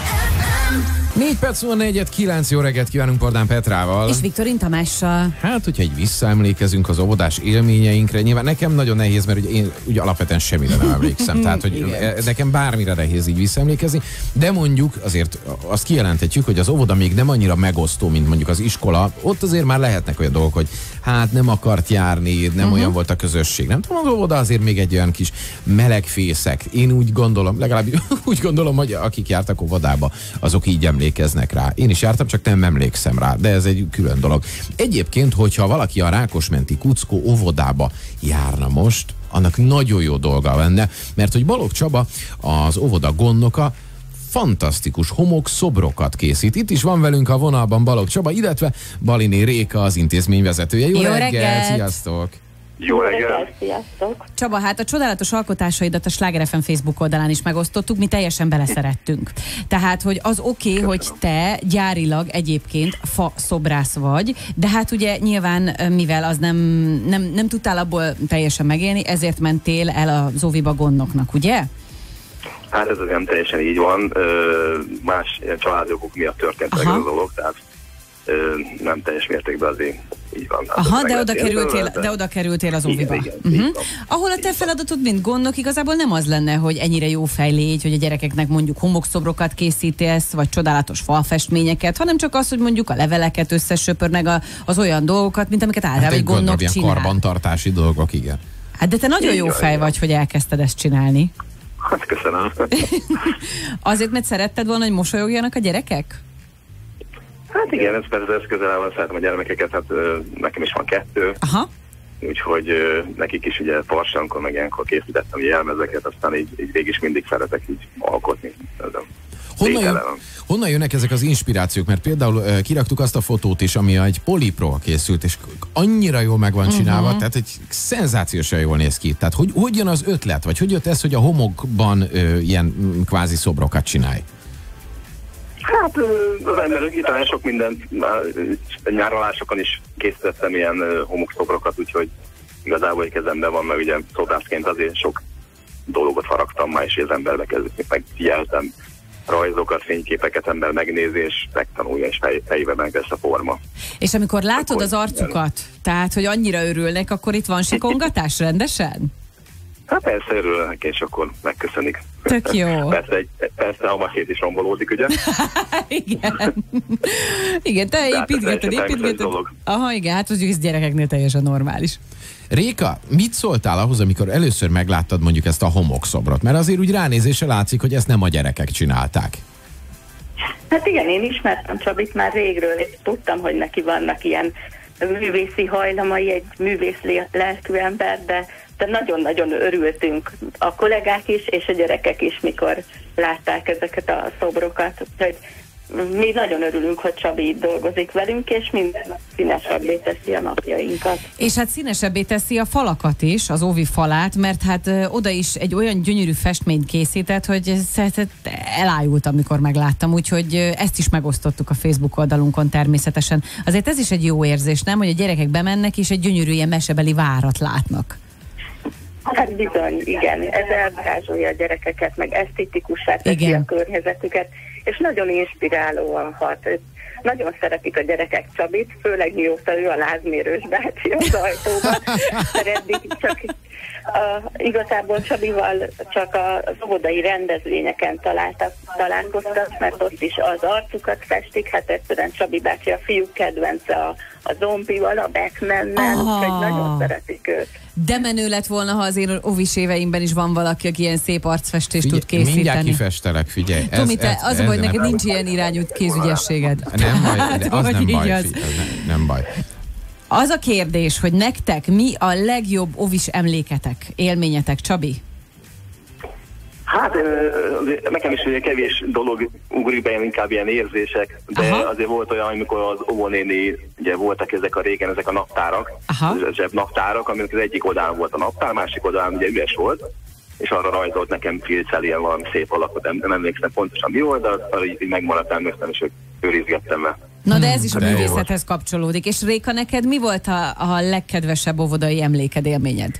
4 perc múlva 4-9, jó reggelt kívánunk Pordán Petrával. És Viktorin Tamással. Hát, hogyha egy visszaemlékezünk az óvodás élményeinkre, nyilván nekem nagyon nehéz, mert ugye én ugye alapvetően semmire nem emlékszem, tehát hogy nekem bármire nehéz így visszaemlékezni, de mondjuk azért azt kijelenthetjük, hogy az óvoda még nem annyira megosztó, mint mondjuk az iskola, ott azért már lehetnek olyan dolgok, hogy hát nem akart járni, nem olyan volt a közösség, nem tudom, az óvoda azért még egy olyan kis melegfészek. Én úgy gondolom, legalábbis úgy gondolom, hogy akik jártak óvodába, azok így emlékeznek rá. Én is jártam, csak nem emlékszem rá, de ez egy külön dolog. Egyébként, hogyha valaki a Rákosmenti Kuckó óvodába járna most, annak nagyon jó dolga lenne, mert hogy Balogh Csaba, az óvoda gondnoka, fantasztikus homokszobrokat készít. Itt is van velünk a vonalban Balogh Csaba, illetve Baliné Réka, az intézmény vezetője. Jó reggelt! Sziasztok! Jó reggelt! Sziasztok! Csaba, hát a csodálatos alkotásaidat a Sláger FM Facebook oldalán is megosztottuk, mi teljesen beleszerettünk. Tehát, hogy az oké, hogy te gyárilag egyébként fa szobrász vagy, de hát ugye nyilván, mivel az nem tudtál abból teljesen megélni, ezért mentél el az óviba gondnoknak, ugye? Hát ez nem teljesen így van. Más családokok miatt történt meg ez a dolog, tehát nem teljes mértékben azért így van. Aha, de oda kerültél az óviba. Igen, Ahol a te feladatod, mint gondnok, igazából nem az lenne, hogy ennyire jó fej légy, hogy a gyerekeknek mondjuk homokszobrokat készítesz, vagy csodálatos falfestményeket, hanem csak az, hogy mondjuk a leveleket összesöpör meg az olyan dolgokat, mint amiket általában egy gondnok csinál. Karbantartási dolgok, igen. Hát de te nagyon jó fej vagy, hogy elkezdted ezt csinálni. Hát köszönöm. Azért, mert szeretted volna, hogy mosolyogjanak a gyerekek? Hát igen, ez persze ez közel van, szeretem a gyermekeket, hát nekem is van 2. Aha. Úgyhogy nekik is ugye farsankor, meg ilyenkor készítettem jelmezeket, aztán így végig is mindig szeretek így alkotni. Honnan jönnek ezek az inspirációk? Mert például kiraktuk azt a fotót is, ami egy polipról készült, és annyira jól meg van csinálva, tehát egy szenzációsan jól néz ki. Tehát hogy jön az ötlet? Vagy hogy jött ez, hogy a homokban ilyen kvázi szobrokat csinálj? Hát az emberek itt sok mindent, nyáralásokon is készítettem ilyen homokszobrokat, úgyhogy igazából egy kezemben van, mert ugye szobrászként azért sok dolgot faragtam már, és az emberbe kezdett, megfigyeltem rajzokat, fényképeket, ember megnézi, és megtanulja, és fejében meg lesz a forma. És amikor látod az arcukat, tehát, hogy annyira örülnek, akkor itt van sikongatás rendesen? Hát persze örülnek, és akkor megköszönik. Tök jó. Persze a masét is rombolódik, ugye? Igen. Igen, te építgeted. Aha, igen, hát az gyerekeknél teljesen normális. Réka, mit szóltál ahhoz, amikor először megláttad mondjuk ezt a homokszobrot? Mert azért úgy ránézésre látszik, hogy ezt nem a gyerekek csinálták. Hát igen, én ismertem Csabit már régről, és tudtam, hogy neki vannak ilyen művészi hajlamai, egy művész lelkű ember, de nagyon-nagyon örültünk a kollégák is, és a gyerekek is, mikor látták ezeket a szobrokat. Hogy mi nagyon örülünk, hogy Csabi itt dolgozik velünk, és minden nap színesebbé teszi a napjainkat. És hát színesebbé teszi a falakat is, az óvi falát, mert hát oda is egy olyan gyönyörű festményt készített, hogy elájultam, amikor megláttam, úgyhogy ezt is megosztottuk a Facebook oldalunkon természetesen. Azért ez is egy jó érzés, nem? Hogy a gyerekek bemennek, és egy gyönyörű ilyen mesebeli várat látnak. Hát bizony, igen. Ez elvarázsolja a gyerekeket, meg esztétikussá teszi a környezetüket, és nagyon inspirálóan hat. Nagyon szeretik a gyerekek Csabit, főleg mióta ő a lázmérős bácsi az ajtóban, mert eddig csak igazából Csabival csak az óvodai rendezvényeken találkoztak, mert ott is az arcukat festik, hát egyszerűen Csabi bácsi a fiúk kedvence a zombival, a Batman-nel, úgyhogy nagyon szeretik őt. De menő lett volna, ha az én óvis éveimben is van valaki, aki ilyen szép arcfestést tud készíteni. Mindjárt kifestelek, figyelj. Tomi, az a baj, neked nincs ilyen irányú kézügyességed. Nem baj, de az nem baj. Nem baj. Az a kérdés, hogy nektek mi a legjobb óvis emléketek, élményetek, Csabi? Hát nekem is ugye kevés dolog ugrik be, inkább ilyen érzések, de azért volt olyan, amikor az óvónéni, ugye voltak ezek a naptárak, zsebnaptárak, aminek az egyik oldalán volt a naptár, másik oldalán ugye üres volt, és arra rajzolt nekem filccel ilyen valami szép alakot, nem emlékszem pontosan mi volt, de arra így megmaradt emlékszem, és őrizgettem le. Na de ez is a művészethez kapcsolódik. És Réka, neked mi volt a legkedvesebb óvodai emléked, élményed?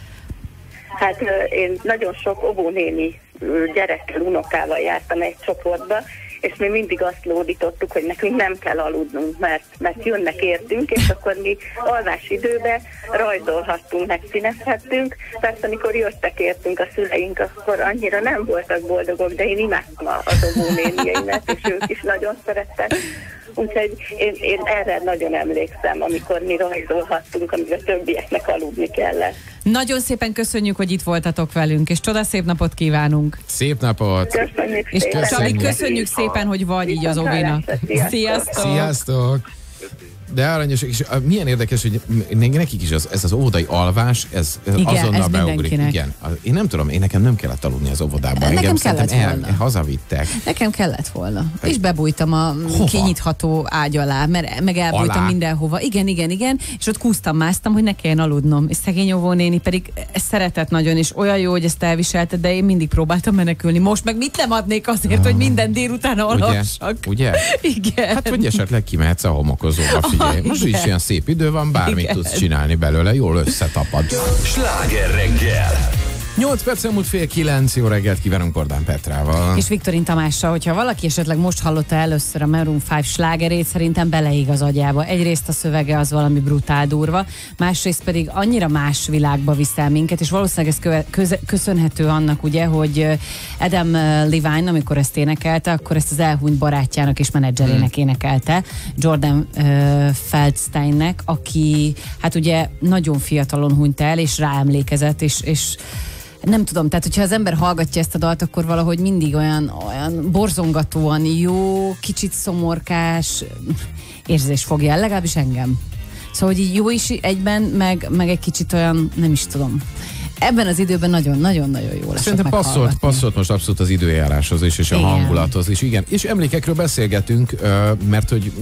Hát én nagyon sok óvónéni gyerekkel, unokával jártam egy csoportba, és mi mindig azt lódítottuk, hogy nekünk nem kell aludnunk, mert jönnek értünk, és akkor mi alvás időben rajzolhattunk, megszínezhettünk. Persze, amikor jöttek értünk a szüleink, akkor annyira nem voltak boldogok, de én imádtam az óvónénieimet, és ők is nagyon szerettek. Úgyhogy én erre nagyon emlékszem, amikor mi rajzolhattunk, amikor a többieknek aludni kellett. Nagyon szépen köszönjük, hogy itt voltatok velünk, és csodaszép napot kívánunk. Szép napot! Köszönjük és szépen! Csabi, köszönjük szépen, hogy vagy így az óvinak. Sziasztok! Sziasztok! De aranyos, és milyen érdekes, hogy nekik is ez az óvodai alvás, ez igen, azonnal ez beugrik. Igen. Én nem tudom, nekem nem kellett aludni az óvodában. Nekem kellett volna. Hazavittek. Nekem kellett volna. És bebújtam a kinyitható ágy alá, meg elbújtam mindenhova. Igen. És ott kúztam, másztam, hogy ne kelljen aludnom. És szegény óvónéni pedig ezt szeretett nagyon, és olyan jó, hogy ezt elviselte, de én mindig próbáltam menekülni. Most meg mit nem adnék azért, hogy minden délután alhassak. Ugye? Igen. Hát vagy esetleg kimehetsz a homokozóba, figyelj. Most is ilyen szép idő van, bármit tudsz csinálni belőle, jól összetapad. Sláger reggel! 8 perc múlt 8:30, jó reggelt kívánunk Kordán Petrával. És Viktorin Tamással, hogyha valaki esetleg most hallotta először a Maroon 5 slágerét, szerintem beleég az agyába. Egyrészt a szövege az valami brutál durva, másrészt pedig annyira más világba viszel minket, és valószínűleg ez köszönhető annak, ugye, hogy Adam Levine, amikor ezt énekelte, akkor ezt az elhunyt barátjának és menedzserének énekelte, Jordan Feldsteinnek, aki hát ugye nagyon fiatalon hunyt el, és ráemlékezett, és nem tudom, tehát hogyha az ember hallgatja ezt a dalt, akkor valahogy mindig olyan borzongatóan jó, kicsit szomorkás érzés fogja el, legalábbis engem. Szóval, hogy így jó is egyben, meg egy kicsit olyan, nem is tudom. Ebben az időben nagyon-nagyon jó lesz. Szerintem passzolt most abszolút az időjáráshoz és a hangulathoz is. Igen. És emlékekről beszélgetünk, mert hogy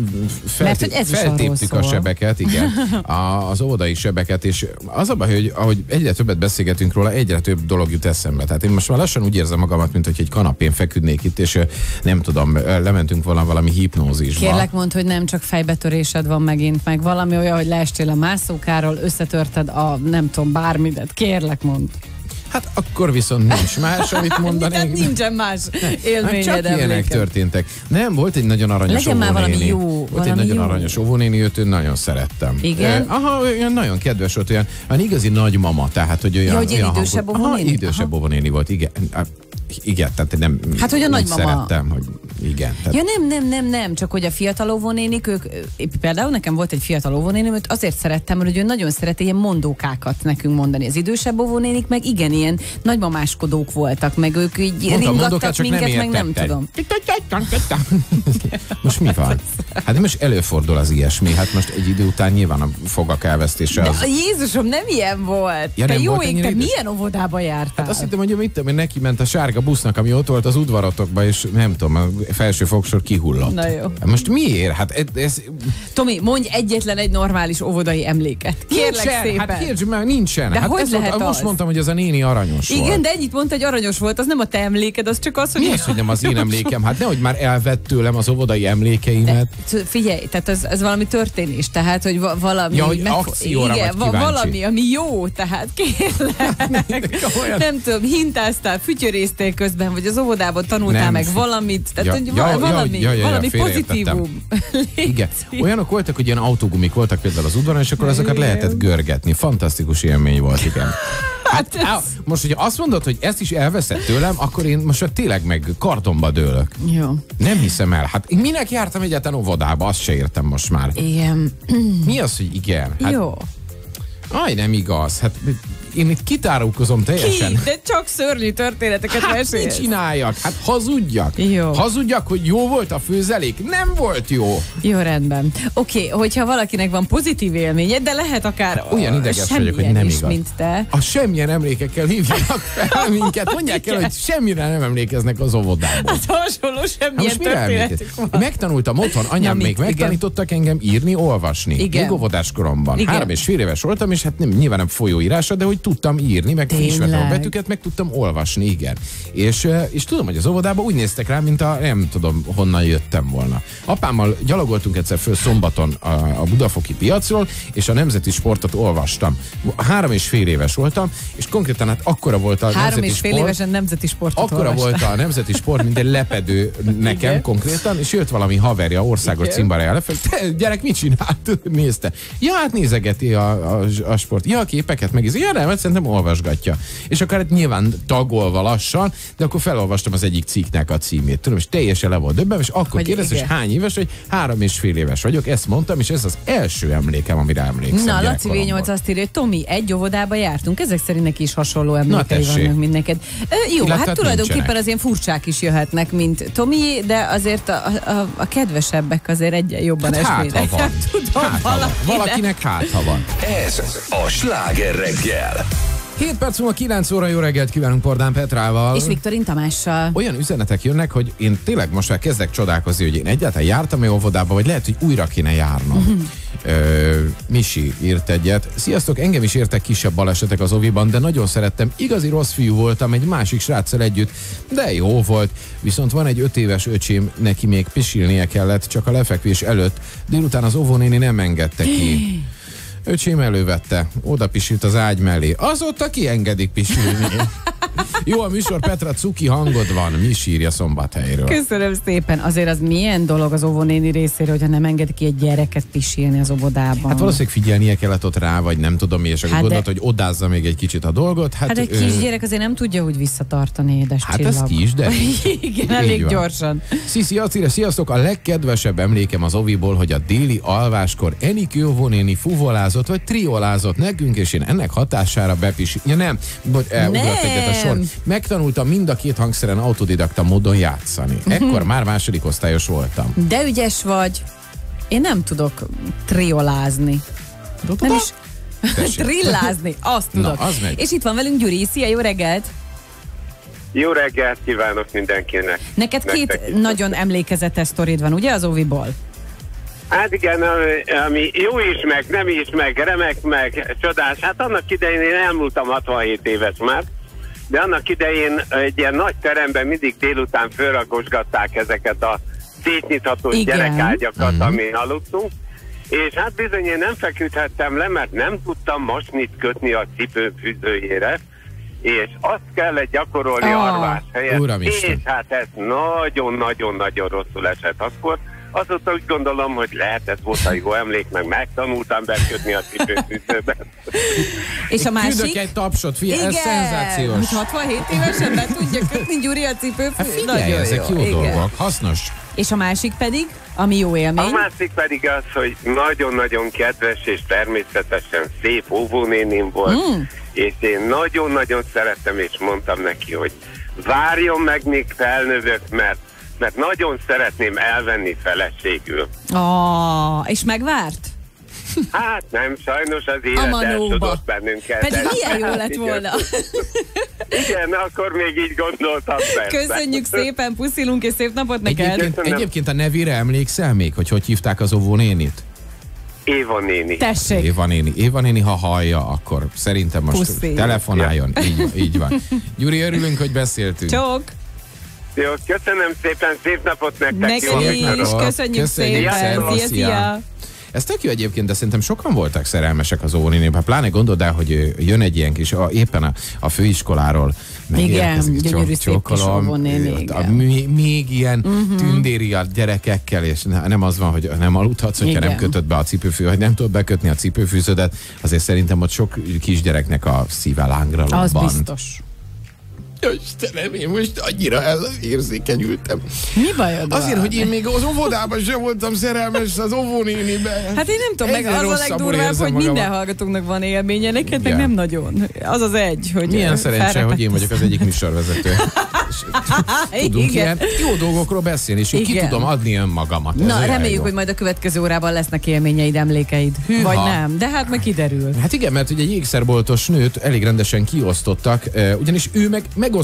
feltéptük a sebeket, igen, az óvodai sebeket, és az a baj, hogy ahogy egyre többet beszélgetünk róla, egyre több dolog jut eszembe. Tehát én most már lassan úgy érzem magamat, mint hogy egy kanapén feküdnék itt, és nem tudom, lementünk volna valami hipnózisba. Kérlek, mondd, hogy nem csak fejbetörésed van megint, meg valami olyan, hogy leestél a mászókáról, összetörted a nem tudom, bármidet. Kérlek, mondd. Hát akkor viszont nincs más, amit mondanék. Nincsen más élményed. Hát csak ilyenek történtek. Nem, volt egy nagyon aranyos óvónéni. Legyen már valami jó. Volt egy nagyon aranyos óvónéni, őt nagyon szerettem. Igen? Olyan nagyon kedves volt, olyan igazi nagymama, tehát hogy olyan... Hogy idősebb óvónéni? Idősebb óvónéni volt, igen. Igen, tehát nem, hát, hogy a nagymama. Szerettem, hogy igen. Tehát... Ja nem, csak hogy a fiatal óvónénik, ők, például nekem volt egy fiatal óvónénim, őt azért szerettem, mert ő nagyon szereti ilyen mondókákat nekünk mondani. Az idősebb óvónénik meg igen, ilyen nagymamáskodók voltak, meg ők így ringattak minket, meg nem tudom. Most mi van? Hát most előfordul az ilyesmi, hát most egy idő után nyilván a fogak elvesztése az... De Jézusom, nem ilyen volt! Ja, te nem jó volt ég, te milyen óvodába jártál? Hát azt hittem, hogy neki ment a sárga busznak, ami ott volt az udvarotokba, és nem tudom, a felső fogsor kihullott. Na jó. Most miért? Hát ez... Tomi, mondj egyetlen egy normális óvodai emléket. Kérlek nincsen, szépen. Hát kérdj meg, nincsen. De hát hogy lehet az? Most mondtam, hogy az a néni aranyos volt. Igen, de ennyit mondta, hogy aranyos volt, az nem a te emléked, az csak az, hogy... Mi az, hogy nem az én emlékem? Hát nehogy már elvett tőlem az óvodai emlékeimet. De, figyelj, tehát ez valami történés, tehát, hogy valami... Ja, hogy akcióra igen, vagy kíváncsi. Valami, ami jó, tehát kérlek. Nem tudom, hintáztál, fütyörésztél közben, vagy az óvodában tanultál nem. Meg valamit, tehát valami pozitívum. Igen. Olyanok voltak, hogy ilyen autógumik voltak például az udvaron, és akkor azokat lehetett görgetni. Fantasztikus élmény volt, igen. Hát, most, hogyha azt mondod, hogy ezt is elveszett tőlem, akkor én most tényleg meg kartonba dőlök. Jó. Nem hiszem el. Hát én minek jártam egyáltalán óvodába, azt se értem most már. Igen. Mi az, hogy igen? Hát, jó. Aj, nem igaz. Hát én itt kitárulkozom teljesen. Ki? De csak szörnyű történeteket mesélsz. Hát mit csináljak? Hát hazudjak. Jó. Hazudjak, hogy jó volt a főzelék? Nem volt jó. Jó, rendben. Oké, hogyha valakinek van pozitív élménye, de lehet akár olyan ideges vagyok, hogy nem is, igaz. mint te. A semmilyen emlékekkel hívjanak fel minket. Mondják el, hogy semmire nem emlékeznek az óvodából. Hát hasonló semmilyen történetük van. Megtanultam otthon, anyám még megtanítottak engem írni, olvasni. Igen. Még óvodás koromban. 3,5 éves voltam, és hát nyilván nem folyóírásra, de hogy így tudtam írni, meg ismertem a betűket, meg tudtam olvasni, igen. És tudom, hogy az óvodában úgy néztek rá, mint nem tudom, honnan jöttem volna. Apámmal gyalogoltunk egyszer föl szombaton a budafoki piacról, és a nemzeti sportot olvastam. 3,5 éves voltam, és konkrétan hát akkora volt a nemzeti sport. 3,5 évesen nemzeti sportot akkora volt a nemzeti sport, mint egy lepedő nekem igen. konkrétan, és jött valami haverja, országos cimbarája lefelé. Gyerek, mit csinált? Nézte. Ja, hát nézegeti a sport. Ja, a képeket meg. Ja, nem, szerintem olvasgatja. És akkor hát nyilván tagolva lassan, de akkor felolvastam az egyik cikknek a címét. Tudom, és teljesen le volt döbben, és akkor kérdezte, hogy hány éves, hogy 3,5 éves vagyok. Ezt mondtam, és ez az első emlékem, amire emlékszem. Na, Laci V8 azt írja, hogy Tomi, egy óvodába jártunk, ezek szerint neki is hasonló emlékei vannak mindenked. Jó, illetve hát tulajdonképpen nincsenek. Az ilyen furcsák is jöhetnek, mint Tomi, de azért a kedvesebbek azért egyen jobban esnének. Hát, tudom, valakinek hátha van. Ez a Sláger reggel. 7 perc múlva 9 óra, jó reggelt kívánunk Pordán Petrával. És Viktorin Tamással. Olyan üzenetek jönnek, hogy én tényleg most már kezdek csodálkozni, hogy én egyáltalán jártam-e óvodába, vagy lehet, hogy újra kéne járnom. Misi írt egyet. Sziasztok, engem is értek kisebb balesetek az oviban, de nagyon szerettem. Igazi rossz fiú voltam egy másik sráccal együtt, de jó volt. Viszont van egy 5 éves öcsém, neki még pisilnie kellett, csak a lefekvés előtt. Délután az óvónéni nem engedte ki. Öcsém elővette, oda pisilt az ágy mellé. Azóta kiengedik pisilni. Jó a műsor, Petra, cuki hangod van, mi sírja Szombathelyről. Köszönöm szépen. Azért az milyen dolog az óvónéni részéről, hogyha nem enged ki egy gyereket pisilni az óvodában. Hát valószínűleg figyelnie kellett ott rá, vagy nem tudom mi, és akkor gondolt, hogy odázza még egy kicsit a dolgot. Hát egy kisgyerek azért nem tudja úgy visszatartani, édes hát csillag. Hát ez kis, de... Igen, elég gyorsan. Sziszi, Acire, sziasztok! A legkedvesebb emlékem az oviból, hogy a déli alváskor Enikő óvónéni fuvolázott, vagy triolázott nekünk, és én ennek hatására ja nem, elugrott egyet a sor. Megtanultam mind a két hangszeren autodidakta módon játszani. Ekkor már második osztályos voltam. De ügyes vagy. Én nem tudok triolázni. Nem is trillázni, azt tudok. Na, az megy. És itt van velünk Gyuri. Szia, jó reggelt! Jó reggelt kívánok mindenkinek. Neked két nagyon emlékezetes sztorid van, ugye az óviból? Hát igen, ami jó is, meg nem is, meg remek, meg csodás. Hát annak idején én elmúltam 67 éves már, de annak idején egy ilyen nagy teremben mindig délután fölragosgatták ezeket a szétnyitható gyerekágyakat, amin aludtunk, és hát bizony én nem feküdhettem le, mert nem tudtam masnit kötni a cipőm fűzőjére, és azt kellett gyakorolni arvás helyett, és hát ez nagyon-nagyon-nagyon rosszul esett akkor. Azóta úgy gondolom, hogy lehet, ez volt a jó emlék, meg megtanultam bekötni a cipőfűzőben. És a másik? Küldök egy tapsot, figyelj, ez szenzációs. 67 évesen be tudja kötni Gyuri a cipőfűzőt. Hát figyelj, ezek jó dolgok, hasznos. És a másik pedig, ami jó élmény? A másik pedig az, hogy nagyon-nagyon kedves és természetesen szép óvónénim volt, és én nagyon-nagyon szerettem, és mondtam neki, hogy várjon meg, míg felnövök, mert nagyon szeretném elvenni feleségül. És megvárt? Hát nem, sajnos az élet elsodott bennünket. Pedig milyen jó lett volna. Igen, akkor még így gondoltam. Köszönjük szépen, puszilunk, és szép napot neked. Egyébként a nevére emlékszel még, hogy hívták az óvónénit? Éva néni. Tessék. Éva néni, ha hallja, akkor szerintem most Puszi. Telefonáljon. Így van. Gyuri, örülünk, hogy beszéltünk. Csók. Jó, köszönöm szépen, szép napot nektek. Neked is, köszönjük szépen. Szia. Ez tök jó egyébként, de szerintem sokan voltak szerelmesek az óvónénébe. Pláne gondold el, hogy jön egy ilyen kis, éppen a főiskoláról igen, gyönyörű szép kis óvónéni. Még ilyen tündéri a gyerekekkel, és nem az van, hogy nem aludhatsz, hogyha nem kötöd be a cipőfű, hogy nem tudod bekötni a cipőfűződet, azért szerintem ott sok kisgyereknek a szíve lángra lobban. Az biztos. Istenem, én most annyira érzékenyültem. Mi bajod? Azért, hogy én még az óvodában sem voltam szerelmes az óvónénibe. Hát én nem tudom, meg az a legdurvább, hogy minden hallgatónknak van élménye, neked meg nem nagyon. Az az egy, hogy... Milyen szerencse, hogy én vagyok az egyik műsorvezető. Tudunk ilyen jó dolgokról beszélni, és én ki tudom adni önmagamat. Na, reméljük, hogy majd a következő órában lesznek élményeid, emlékeid. Vagy nem, de hát meg kiderül. Hát igen, mert ugye egy ékszerboltos nőt elég rendesen kiosztottak, ugyanis ő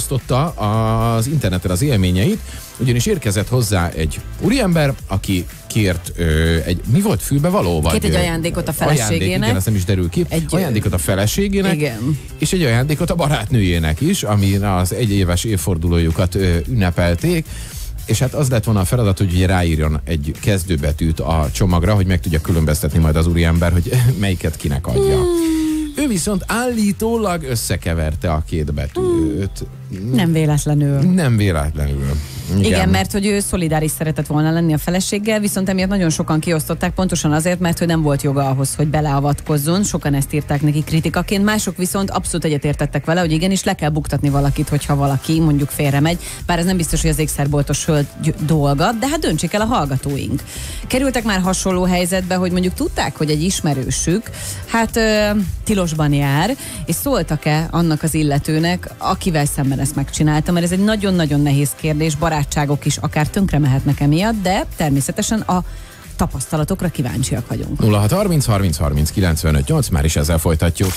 megosztotta az interneten az élményeit, ugyanis érkezett hozzá egy úriember, aki kért mi volt, fülbevaló? Kért egy ajándékot a feleségének. Igen, ezt nem is derül ki. Ajándékot a feleségének, igen. És egy ajándékot a barátnőjének is, ami az egyéves évfordulójukat ünnepelték. És hát az lett volna a feladat, hogy ugye ráírjon egy kezdőbetűt a csomagra, hogy meg tudja különböztetni majd az úriember, hogy melyiket kinek adja. Ő viszont állítólag összekeverte a két betűt. Nem véletlenül. Nem véletlenül. Igen, mert hogy ő szolidáris szeretett volna lenni a feleséggel, viszont emiatt nagyon sokan kiosztották, pontosan azért, mert hogy nem volt joga ahhoz, hogy beleavatkozzon. Sokan ezt írták neki kritikaként, mások viszont abszolút egyetértettek vele, hogy igenis le kell buktatni valakit, hogyha valaki mondjuk félremegy. Bár ez nem biztos, hogy az ékszerboltos hölgy dolga, de hát döntsék el a hallgatóink. Kerültek már hasonló helyzetbe, hogy mondjuk tudták, hogy egy ismerősük tilosban jár, és szóltak-e annak az illetőnek, akivel szemben ezt megcsinálta, mert ez egy nagyon-nagyon nehéz kérdés, barátságok is akár tönkre mehetnek emiatt, de természetesen a tapasztalatokra kíváncsiak vagyunk. 0630 30 30 95 8, már is ezzel folytatjuk.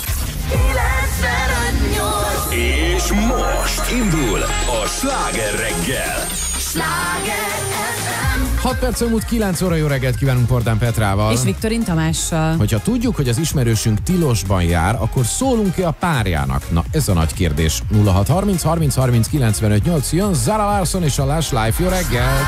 És most indul a Sláger reggel. 6 perc múlt 9 óra, jó reggelt kívánunk Pordán Petrával. És Viktorin Tamással. Hogyha tudjuk, hogy az ismerősünk tilosban jár, akkor szólunk-e a párjának? Na, ez a nagy kérdés. 0630 30 30 95 8, jön Zara Larsson és a Lush Life, jó reggelt!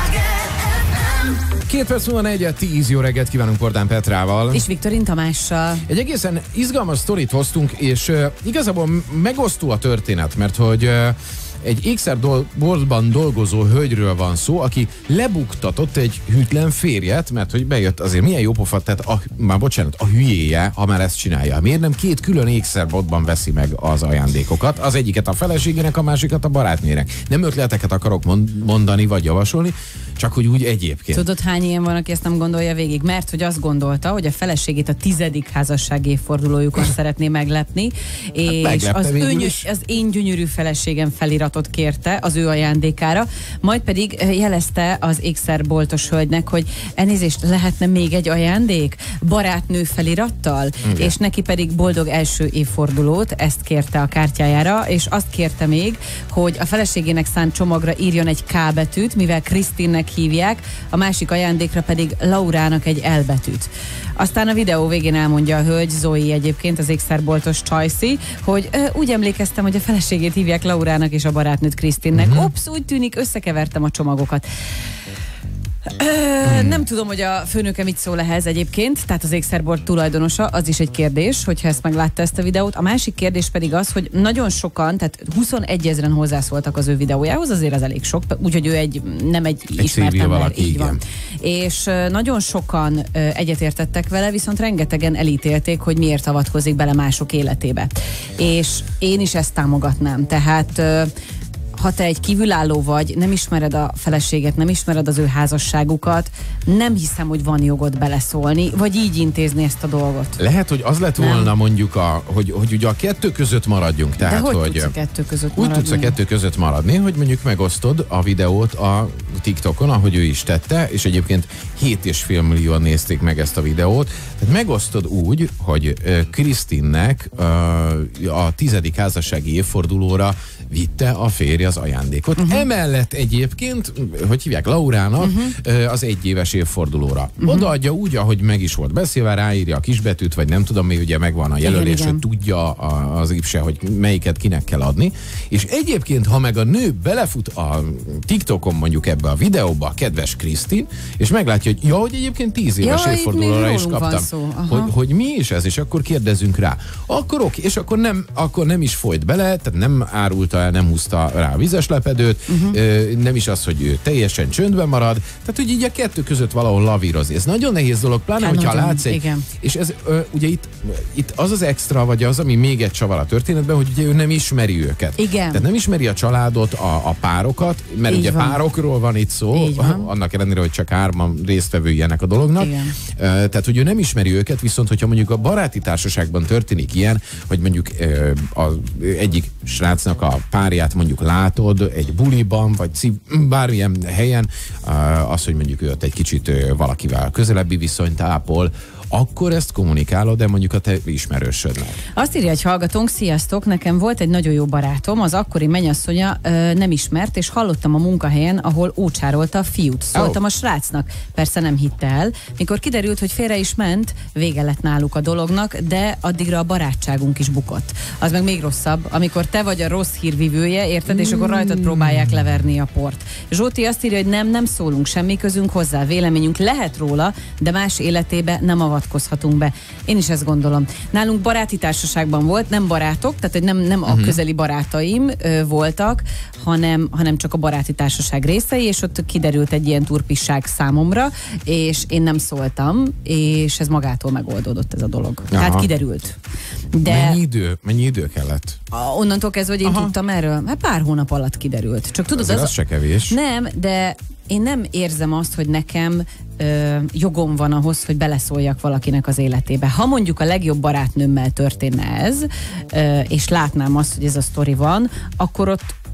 2 perc múlva 4-10, jó reggelt kívánunk Pordán Petrával. És Viktorin Tamással. Egy egészen izgalmas sztorit hoztunk, és igazából megosztó a történet, mert hogy egy ékszerboltban dolgozó hölgyről van szó, aki lebuktatott egy hűtlen férjet, mert hogy bejött azért milyen jó pofat, tehát a hülyéje, ha már ezt csinálja. Miért nem két külön ékszerboltban veszi meg az ajándékokat? Az egyiket a feleségének, a másikat a barátnőnek. Nem ötleteket akarok mondani vagy javasolni, csak hogy úgy egyébként. Tudod, hány ilyen van, aki ezt nem gondolja végig? Mert hogy azt gondolta, hogy a feleségét a 10. házassági évfordulójukon szeretné meglepni, és az én gyönyörű feleségem feliratot kérte az ő ajándékára, majd pedig jelezte az ékszerboltos hölgynek, hogy elnézést, lehetne még egy ajándék? Barátnő felirattal? Igen. És neki pedig boldog első évfordulót, ezt kérte a kártyájára, és azt kérte még, hogy a feleségének szánt csomagra írjon egy K betűt, mivel Krisztinnek hívják, a másik ajándékra pedig Laurának egy L betűt. Aztán a videó végén elmondja a hölgy, Zoe egyébként, az ékszerboltos Csajci, hogy úgy emlékeztem, hogy a feleségét hívják Laurának és a barátnőt Krisztinnek. Ops, úgy tűnik, összekevertem a csomagokat. Nem tudom, hogy a főnöke mit szól ehhez egyébként, tehát az ékszerbolt tulajdonosa, az is egy kérdés, hogyha ezt meglátta ezt a videót. A másik kérdés pedig az, hogy nagyon sokan, tehát 21 000-en hozzászóltak az ő videójához, azért az elég sok, úgyhogy ő nem egy ismert ember, valaki, így van. És nagyon sokan egyetértettek vele, viszont rengetegen elítélték, hogy miért avatkozik bele mások életébe. És én is ezt támogatnám, tehát ha te egy kívülálló vagy, nem ismered a feleséget, nem ismered az ő házasságukat, nem hiszem, hogy van jogod beleszólni, vagy így intézni ezt a dolgot. Lehet, hogy az lett volna mondjuk, hogy ugye a kettő között maradjunk. Tehát, de hogy tudsz a kettő között maradni? Úgy tudsz a kettő között maradni, hogy mondjuk megosztod a videót a TikTokon, ahogy ő is tette, és egyébként 7,5 millióan nézték meg ezt a videót. Tehát megosztod úgy, hogy Krisztinnek a 10. házassági évfordulóra vitte a férje az ajándékot. Emellett egyébként, hogy hívják, Laurának az 1 éves évfordulóra. Odaadja úgy, ahogy meg is volt beszélve, ráírja a kisbetűt, vagy nem tudom, mi ugye megvan a jelölés, igen. Hogy tudja az IPSE, hogy melyiket kinek kell adni. És egyébként, ha meg a nő belefut a TikTokon mondjuk ebbe a videóba, a kedves Krisztin, és meglátja, hogy hogy egyébként 10 éves évfordulóra is kaptam. Hogy mi is ez, és akkor kérdezzünk rá. Akkor oké, és akkor nem is folyt bele, tehát nem árulta el, nem húzta rá a vizes lepedőt, nem is az, hogy ő teljesen csöndben marad, tehát hogy így a kettő között valahol lavírozni. Ez nagyon nehéz dolog, pláne, hogyha látsz egy... Igen. És ez ugye itt az extra, vagy az, ami még egy csavar a történetben, hogy ugye ő nem ismeri őket. Igen. Tehát nem ismeri a családot, a párokat, mert így ugye van. Párokról van itt szó, annak ellenére, hogy csak 3 résztvevői ennek a dolognak. Igen. Tehát, hogy ő nem ismeri őket, viszont hogyha mondjuk a baráti társaságban történik ilyen, hogy mondjuk az egyik srácnak a párját mondjuk látod egy buliban, vagy bármilyen helyen, az, hogy mondjuk őt egy kicsit valakivel közelebbi viszonyt ápol, akkor ezt kommunikálod-e mondjuk a te ismerősödnek? Azt írja egy hallgatónk, sziasztok, nekem volt egy nagyon jó barátom, az akkori mennyasszonya nem ismert, és hallottam a munkahelyen, ahol ócsárolta a fiút. Szóltam a srácnak, persze nem hitte el. Mikor kiderült, hogy félre is ment, vége lett náluk a dolognak, de addigra a barátságunk is bukott. Az meg még rosszabb, amikor te vagy a rossz hírvivője, érted, és akkor rajtad próbálják leverni a port. Zsóti azt írja, hogy nem szólunk, semmi közünk hozzá, véleményünk lehet róla, de más életébe nem avatkozhatunk be. Én is ezt gondolom. Nálunk baráti társaságban volt, nem barátok, tehát hogy nem a közeli barátaim voltak, hanem csak a baráti társaság részei, és ott kiderült egy ilyen turpisság számomra, és én nem szóltam, és ez magától megoldódott ez a dolog. Aha. Tehát kiderült. De Mennyi idő kellett? onnantól kezdve, hogy én tudtam erről, hát pár hónap alatt kiderült. Csak tudod, az se kevés. Nem, de én nem érzem azt, hogy nekem jogom van ahhoz, hogy beleszóljak valakinek az életébe. Ha mondjuk a legjobb barátnőmmel történne ez, és látnám azt, hogy ez a sztori van, akkor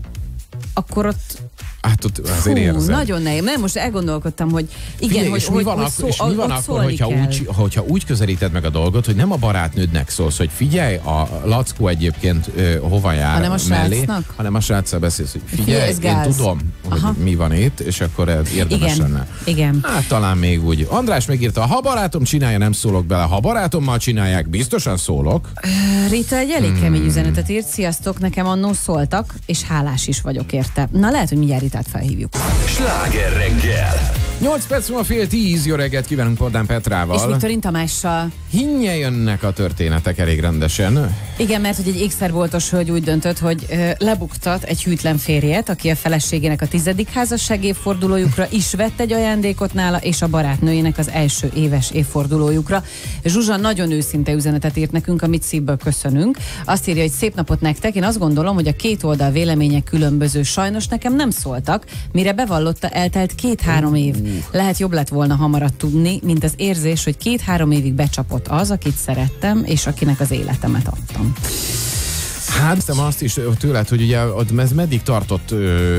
ott Hát ott azért érzem. Nagyon nehéz. Nem, most elgondolkodtam, hogy igen, Figyelj, hogy mi van akkor, hogyha úgy közelíted meg a dolgot, hogy nem a barátnődnek szólsz, hogy figyelj, a Lackó egyébként hova jár hanem a mellé, srácnak? hanem a sráccal beszélsz, hogy figyelj, ez én gáz. tudom, hogy mi van itt, és akkor érdemes lenne. Igen. Hát talán még úgy. András megírta, ha barátom csinálja, nem szólok bele. Ha barátommal csinálják, biztosan szólok. Rita egy elég kemény üzenetet írt. Sziasztok, nekem annó szóltak, és hálás is vagyok érte. Na lehet, hogy mindjárt Ritát felhívjuk. Sláger reggel. 8 perc múlva 9:30, jó reggelt kívánunk Pordán Petrával. És Viktorin Tamással. Hinnye jönnek a történetek elég rendesen. Igen, mert hogy egy ékszerboltos hölgy úgy döntött, hogy lebuktat egy hűtlen férjet, aki a feleségének a 10. házasság évfordulójukra is vett egy ajándékot nála, és a barátnőjének az első éves évfordulójukra. Zsuzsa nagyon őszinte üzenetet írt nekünk, amit szívből köszönünk. Azt írja, hogy szép napot nektek. Én azt gondolom, hogy a két oldal vélemények különböző. Sajnos nekem nem szóltak, mire bevallotta, eltelt 2-3 év. Lehet jobb lett volna hamarabb tudni, mint az érzés, hogy 2-3 évig becsapott az, akit szerettem, és akinek az életemet adtam. Hát, hiszem azt is tőled, hogy ugye ez meddig tartott,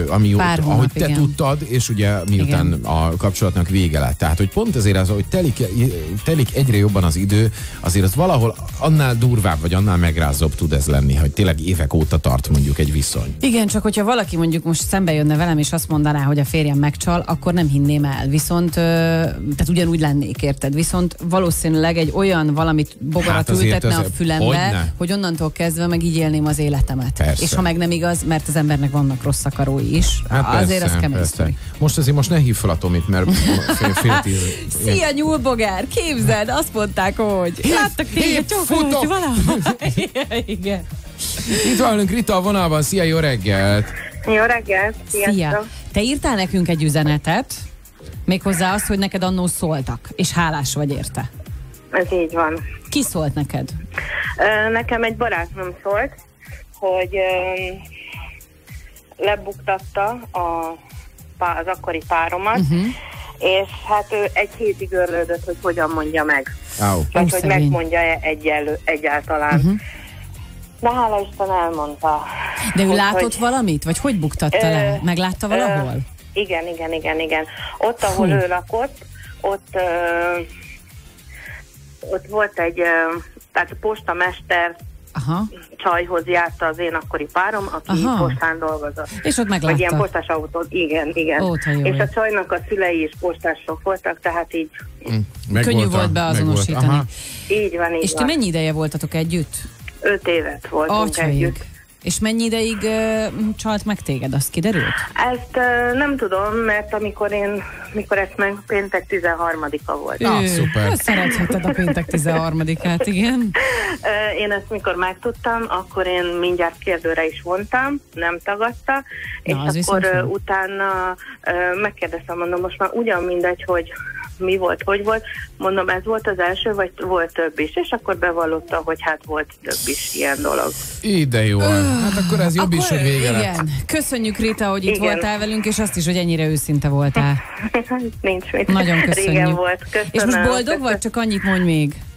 ahogy te tudtad, és ugye miután igen. a kapcsolatnak vége lett. Tehát, hogy pont ezért az, hogy telik egyre jobban az idő, azért az valahol annál durvább, vagy annál megrázóbb tud ez lenni, hogy tényleg évek óta tart mondjuk egy viszony. Igen, csak hogyha valaki mondjuk most szembe jönne velem, és azt mondaná, hogy a férjem megcsal, akkor nem hinném el. Viszont, tehát ugyanúgy lennék, érted? Viszont valószínűleg egy olyan valamit bogarat ültetne a fülembe, hogy onnantól kezdve meg így élném az életemet. Persze. És ha meg nem igaz, mert az embernek vannak rossz akarói is. Hát azért az kemény sztori. Most ne hívj fel a Tomit, mert fél 10. Szia, nyúlbogár! Képzeld, azt mondták, hogy láttak téged, csókolódj valahol. Igen. Itt vagyunk Rita a vonalban. Szia, jó reggelt! Jó reggelt! Szia! Te írtál nekünk egy üzenetet, méghozzá azt, hogy neked annó szóltak, és hálás vagy érte. Ez így van. Ki szólt neked? Nekem egy barátnőm szólt, hogy lebuktatta az akkori páromat, és hát ő egy hétig örlődött, hogy hogyan mondja meg. Tehát, hogy megmondja egyáltalán. De hála Isten elmondta. De ő látott valamit? Vagy hogy buktatta le? Meglátta valahol? Igen. Ott, ahol ő lakott, ott volt egy, tehát a postamester csajhoz járta az én akkori párom, aki postán dolgozott. És ott meglátta. Vagy ilyen postás autón, igen. És a csajnak a szülei is postások voltak, tehát így könnyű volt beazonosítani. Így van. És ti mennyi ideje voltatok együtt? 5 évet voltunk együtt. És mennyi ideig csalt meg téged, azt kiderült? Ezt nem tudom, mert mikor ezt meg péntek 13-a volt. Szuper. Szeretheted a péntek 13-át, igen. Én ezt mikor megtudtam, akkor én mindjárt kérdőre is vontam, nem tagadta, és akkor utána megkérdeztem, mondom, most már ugyan mindegy, hogy mi volt, hogy volt. Mondom, ez volt az első, vagy volt több is? És akkor bevallotta, hogy hát volt több is ilyen dolog. De jó. Hát akkor ez jobb is, hogy vége lett. Igen. Köszönjük, Rita, hogy itt voltál velünk, és azt is, hogy ennyire őszinte voltál. Nincs mit. Nagyon köszönjük. Régen volt. Köszönöm. És most boldog vagy? Csak annyit mondj még.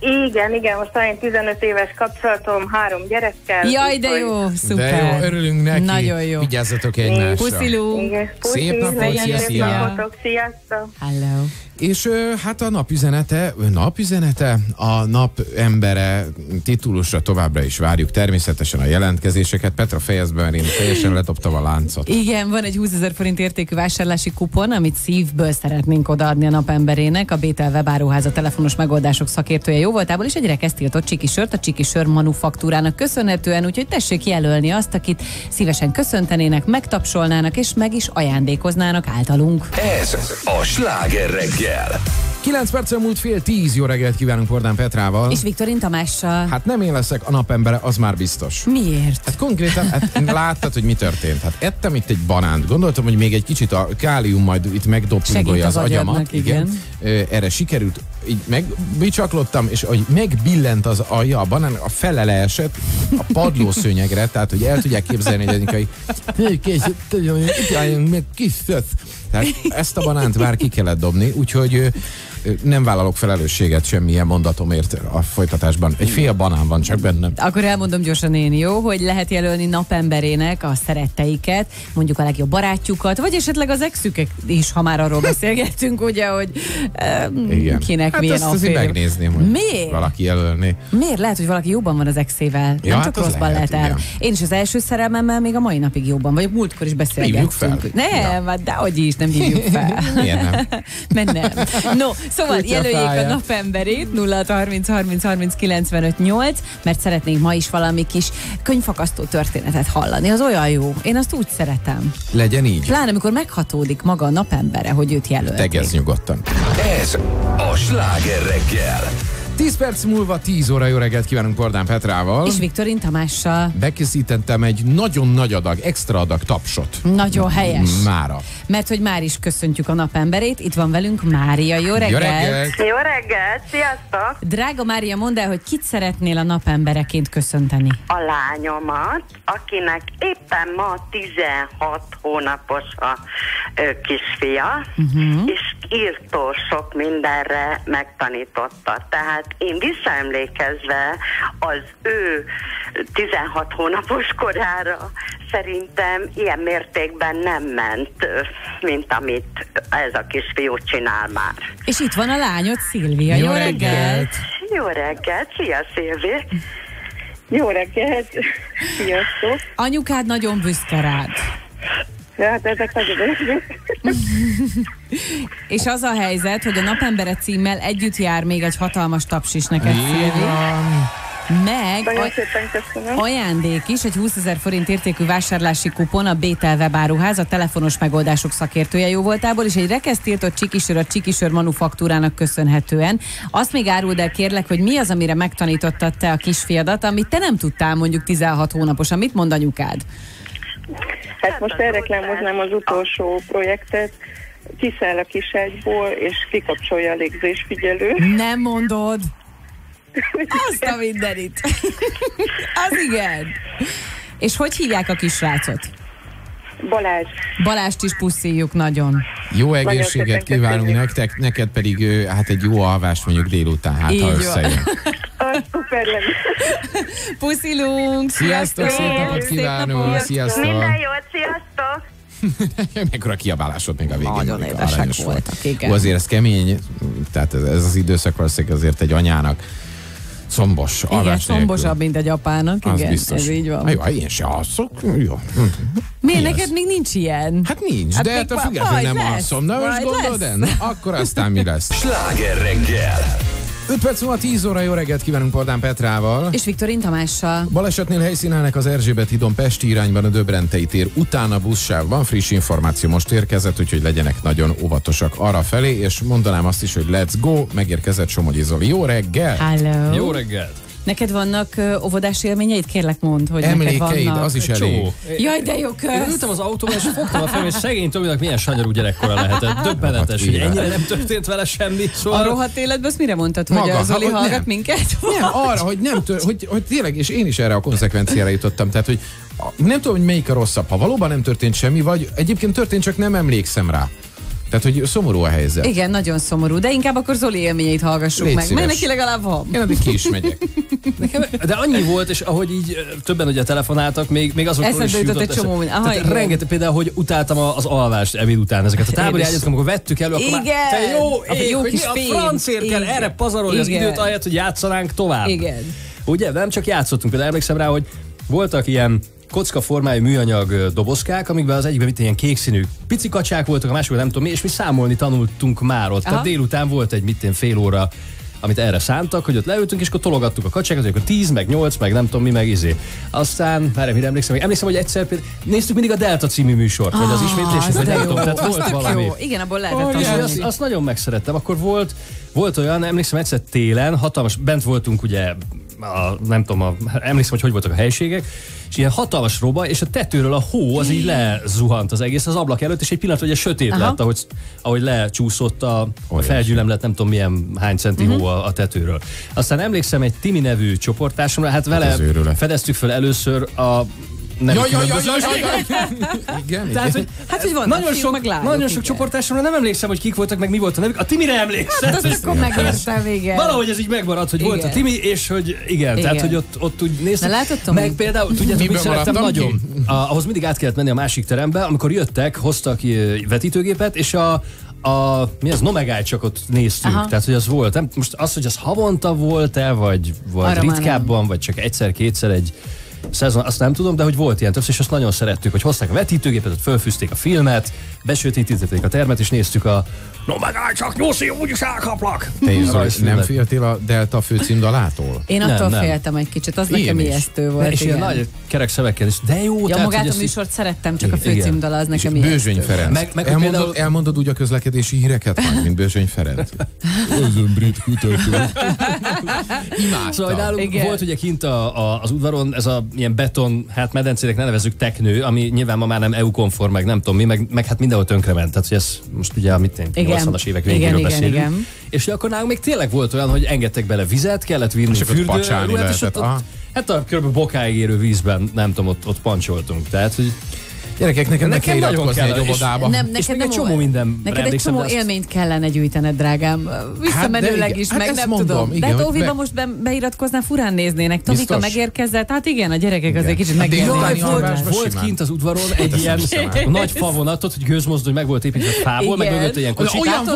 Igen, most van egy 15 éves kapcsolatom, 3 gyerekkel. Jaj, de jó, szuper. De jó, örülünk neki. Nagyon jó. Vigyázzatok egymásra. Puszilunk. Szép napot, Sziasztok. Sziasztok. Hello. És hát a napüzenete, a napembere titulusra továbbra is várjuk természetesen a jelentkezéseket. Petra, fejezd be, mert én teljesen letoptam a láncot. Igen, van egy 20 000 forint értékű vásárlási kupon, amit szívből szeretnénk odaadni a napemberének. A Bétel webáruháza telefonos megoldások szakértője jóvoltából, és egy rekesztiltott csiki sört a Csiki Sör manufaktúrának köszönhetően, úgyhogy tessék jelölni azt, akit szívesen köszöntenének, megtapsolnának és meg is ajándékoznának általunk. Ez a Sláger reggel. 9 perccel múlt 9:30, jó reggelt kívánunk Pordán Petrával. És Viktorin Tamással. Hát nem én leszek a napembere, az már biztos. Miért? Hát konkrétan, láttad, hogy mi történt. Hát ettem itt egy banánt. Gondoltam, hogy még egy kicsit a kálium majd itt megdopingolja az agyamat. Igen. Erre sikerült, így megbicsaklottam, és ahogy megbillent az alja, a banán a fele leesett a padlószőnyegre, tehát hogy el tudják képzelni, hogy tehát ezt a banánt már ki kellett dobni, úgyhogy nem vállalok felelősséget semmilyen mondatomért a folytatásban. Egy fél banán van csak bennem. Akkor elmondom gyorsan én, jó, hogy lehet jelölni napemberének a szeretteiket, mondjuk a legjobb barátjukat, vagy esetleg az exüket is, ha már arról beszélgettünk, ugye, hogy kinek hát milyen ezt a azért férj. megnézném, hogy Miért? valaki jelölni. Miért? Lehet, hogy valaki jobban van az exével. Ja, nem hát csak az rosszban lehet el. igen. Én is az első szerelmemmel még a mai napig jobban vagyok. Múltkor is Hívjuk fel? beszélgettünk. Nem, hát dehogy is, nem hívjuk fel. Miért nem? Mert nem. No, szóval Kutya jelöljék fája. a napemberét 0-30-30-30-95-8, mert szeretnénk ma is valami kis könyvfakasztó történetet hallani. Az olyan jó. Én azt úgy szeretem. Legyen így. Pláne, amikor meghatódik maga a napembere, hogy őt jelölték. Tegezz nyugodtan. Ez a Sláger reggel. 10 perc múlva 10 óra, jó reggelt kívánunk Pordán Petrával. És Viktorin Tamással. Bekészítettem egy nagyon nagy adag, extra adag tapsot. Nagyon helyes. Mára. Mert hogy már is köszöntjük a napemberét. Itt van velünk Mária. Jó reggelt! Jó reggelt! Jó reggelt, sziasztok! Drága Mária, mondd el, hogy kit szeretnél a napembereként köszönteni? A lányomat, akinek éppen ma 16 hónapos a kisfia, és írtó sok mindenre megtanította. Tehát én visszaemlékezve az ő 16 hónapos korára szerintem ilyen mértékben nem ment, mint amit ez a kisfiú csinál már. És itt van a lányod, Szilvia. Jó reggelt! Jó reggelt, szia Szilvi! Jó reggelt, sziasztok! Anyukád nagyon büszke rád. Hát ezek nagyon És az a helyzet, hogy a napembere címmel együtt jár még egy hatalmas taps is neked, Szilvi. Meg nagyon szépen köszönöm. ajándék is, egy 20 000 forint értékű vásárlási kupon a Bétel webáruház, a telefonos megoldások szakértője jóvoltából, és egy rekesztiltott Csiki Sör a Csiki Sör manufaktúrának köszönhetően. Azt még áruld el, kérlek, hogy mi az, amire megtanítottad te a kisfiadat, amit te nem tudtál mondjuk 16 hónaposan. Mit mond anyukád? Hát most elreklámoznám az utolsó projektet. Kiszáll a kiságyból, és kikapcsolja a légzésfigyelő. Nem mondod? Azt a mindenit. Az igen. És hogy hívják a kisrácot? Balázs. Balást is puszíjuk nagyon. Jó egészséget szépen kívánunk köszönjük. nektek, neked pedig hát egy jó alvást mondjuk délután, hát Így ha van. összejön. Az szuper lenne. Puszilunk! Sziasztok, szép napot kívánunk, sziasztok! Minden jót, sziasztok! Mekkora kiabálásod még a végén. Nagyon amikor édesek aranyos volt. voltak, igen. Ó, azért ez kemény, tehát ez az időszak valószínűleg azért egy anyának szombos, Igen, alvás szombosabb, mint egy apának. Az Igen, biztos. ez így van. Jó, én se alszok. Jó. Miért Mi neked az? még nincs ilyen? Hát nincs, Hát de még ettől majd függetlenül nem lesz, alszom. Na most majd gondolod lesz. el? Na, akkor aztán mi lesz? Sláger reggel. 5 perc múlva 10 óra, jó reggelt kívánunk Pordán Petrával. És Viktorin Tamással. Balesetnél helyszínelnek az Erzsébet hídon Pesti irányban a Döbrentei tér után a buszsávban. Friss információ most érkezett, úgyhogy legyenek nagyon óvatosak arra felé, és mondanám azt is, hogy let's go, megérkezett Somogyi Zoli. Jó reggel! Hello. Jó reggelt! Neked vannak óvodás élményeid? Kérlek mondd, hogy neked Emlékeid, vannak. az is elég. Csó. Jaj, de jó, Én kösz! ültem az autóban, és fogtam a fejem, és szegény Tominak milyen sanyarú gyerekkora lehetett. Döbbenetes, hogy élet. ennyire nem történt vele semmi. A Szóval rohadt életben azt mire mondtad, hogy Maga, a Zoli hogy hallgat nem. minket? Nem, arra, hogy nem hogy tényleg, és én is erre a konzekvenciára jutottam, tehát, hogy nem tudom, hogy melyik a rosszabb, ha valóban nem történt semmi, vagy egyébként történt, csak nem emlékszem rá. Tehát, hogy szomorú a helyzet. Igen, nagyon szomorú, de inkább akkor Zoli élményeit hallgassuk Légy meg, szíves. mert neki legalább van. Én addig ki is megyek. Nekem, de annyi volt, és ahogy így többen ugye telefonáltak, még azokról is Eszembe jutott egy eszembe. csomó minden. Aha, Tehát igen. rengeteg például, hogy utáltam az alvást ebéd után ezeket a tábori Én is. ágyat, amikor vettük elő, akkor már, Igen. te jó A ég, jó hogy kis mi a fém. francért kell Igen. erre pazarolni az Igen. időt, ahelyett, hogy játszanánk tovább. Igen. Ugye, nem csak játszottunk, például emlékszem rá, hogy voltak ilyen kocka formájú műanyag dobozkák, amikben az egyikben ilyen kék színű pici kacsák voltak, a másikban nem tudom mi, és mi számolni tanultunk már ott. Tehát délután volt egy fél óra, amit erre szántak, hogy ott leültünk, és akkor tologattuk a kacsákat, hogy akkor 10, meg 8, meg nem tudom mi, meg izé. Aztán, már mire emlékszem, hogy egyszer például néztük mindig a Delta című műsort, vagy az ismétlését, vagy nem tudom, tehát volt valami. Jó. Igen, abból lehetett És tanulni. azt nagyon megszerettem. Akkor volt olyan, emlékszem egyszer télen, hatalmas, bent voltunk ugye, emlékszem, hogy voltak a helységek, és ilyen hatalmas roba, és a tetőről a hó az így lezuhant az egész az ablak előtt, és egy pillanat ugye sötét lett, ahogy lecsúszott a felgyülemlett, nem tudom milyen hány centi hó a tetőről. Aztán emlékszem egy Timi nevű csoporttársamra, hát vele fedeztük föl először a nem Igen, tehát, hogy, hogy vannak nagyon fiúk, sok, meg lányok, nagyon sok igen. csoporttársamra nem emlékszem, hogy kik voltak, meg mi volt a nevük. A Timire emlékszem. Hát azt akkor megértem, igen. Valahogy ez így megmaradt, hogy volt a Timi, és hogy igen. Tehát, hogy ott úgy néztem. Na, látod, Tomi? Meg például, tudjátok, mit szerettem nagyon? Ahhoz mindig át kellett menni a másik terembe, amikor jöttek, hoztak vetítőgépet, és mi az Nomegály csak ott néztük, tehát hogy az volt. Nem, most az, hogy az havonta volt-e, vagy ritkábban, vagy csak egyszer-kétszer egy szezon, azt nem tudom, de hogy volt ilyen többször, és azt nagyon szerettük, hogy hozták a vetítőgépet, ott fölfűzték a filmet, besötétítették a termet, és néztük a Nomegály csak 8 év, úgyis elkaplak. Te is, Zoli, nem féltél a Delta főcímdalától? Én attól féltem egy kicsit, az nekem ijesztő volt. És ilyen nagy kerek szövegkel is, de jó. Ja, magát a műsort szerettem, csak a főcímdala az nekem ijesztő. Bőzsöny Ferenc. Elmondod úgy a közlekedési híreket, mint Bőzsöny Ferenc? Özön brit kutató. Imádtam. Szóval nálunk volt ugye kint az udvaron ez a ilyen beton, hát medencének ne nevezzük teknő, ami nyilván ma már nem EU-konform, meg nem tudom mi, meg hát mindenhol tönkrement. Tehát, hogy ez most ugye 80-as évek végéről beszélünk. Igen. És akkor nálunk még tényleg volt olyan, hogy engedtek bele vizet, kellett vinni fürdőruhát, és ott hát a kb. Bokáig érő vízben, nem tudom, ott pancsoltunk. Tehát, hogy gyerekek, nekem kell iratkozni egy óvodába. És még egy csomó minden. Neked egy csomó élményt kellene gyűjtened, drágám. Visszamenőleg is, meg nem tudom. De hát óviba most beiratkoznál, furán néznének. Tomika megérkezett, hát igen, a gyerekek azért kicsit megérkezett. Volt kint az udvaron egy ilyen nagy favonatot, hogy gőzmozdony meg volt építve fából, meg mögött ilyen kocsik.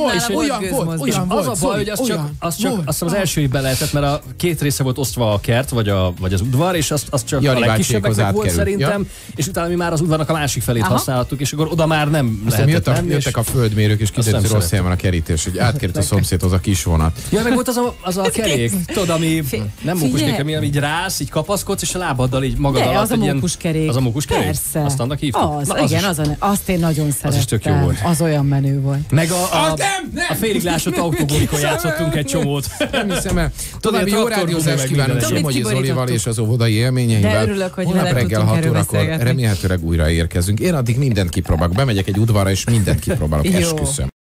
És az a baj, hogy azt az első évben lehetett, mert a két része volt osztva a kert, vagy az udvar, és az csak a legkisebbeknek volt szerintem, és utána mi már az udvarnak a másik felét használhattuk, és akkor oda már nem lehetett menni. Jöttek a földmérők, és kiderült, hogy rossz helyen van a kerítés, hogy átkerült a szomszédhoz a kis vonat. Ja, meg volt az a kerék, tudod, ami nem mókuskerék, ami így rász, így kapaszkodsz, és a lábaddal így magad alatt. Az a mókuskerék. Az a mókuskerék? Persze. Azt annak hívtuk? Igen, azt én nagyon szerettem. Az is tök jó volt. Az olyan menő volt. Meg a félig lásott autóbulikon játszottunk egy csomót. Nem hiszem el. További jó rádiózást kívánok Somogyi Zolival és az óvodai élményeivel. De örülök, hogy holnap reggel 6 órakor remélhetőleg újra érkezünk. Én addig mindent kipróbálok. Bemegyek egy udvarra, és mindent kipróbálok, esküszöm.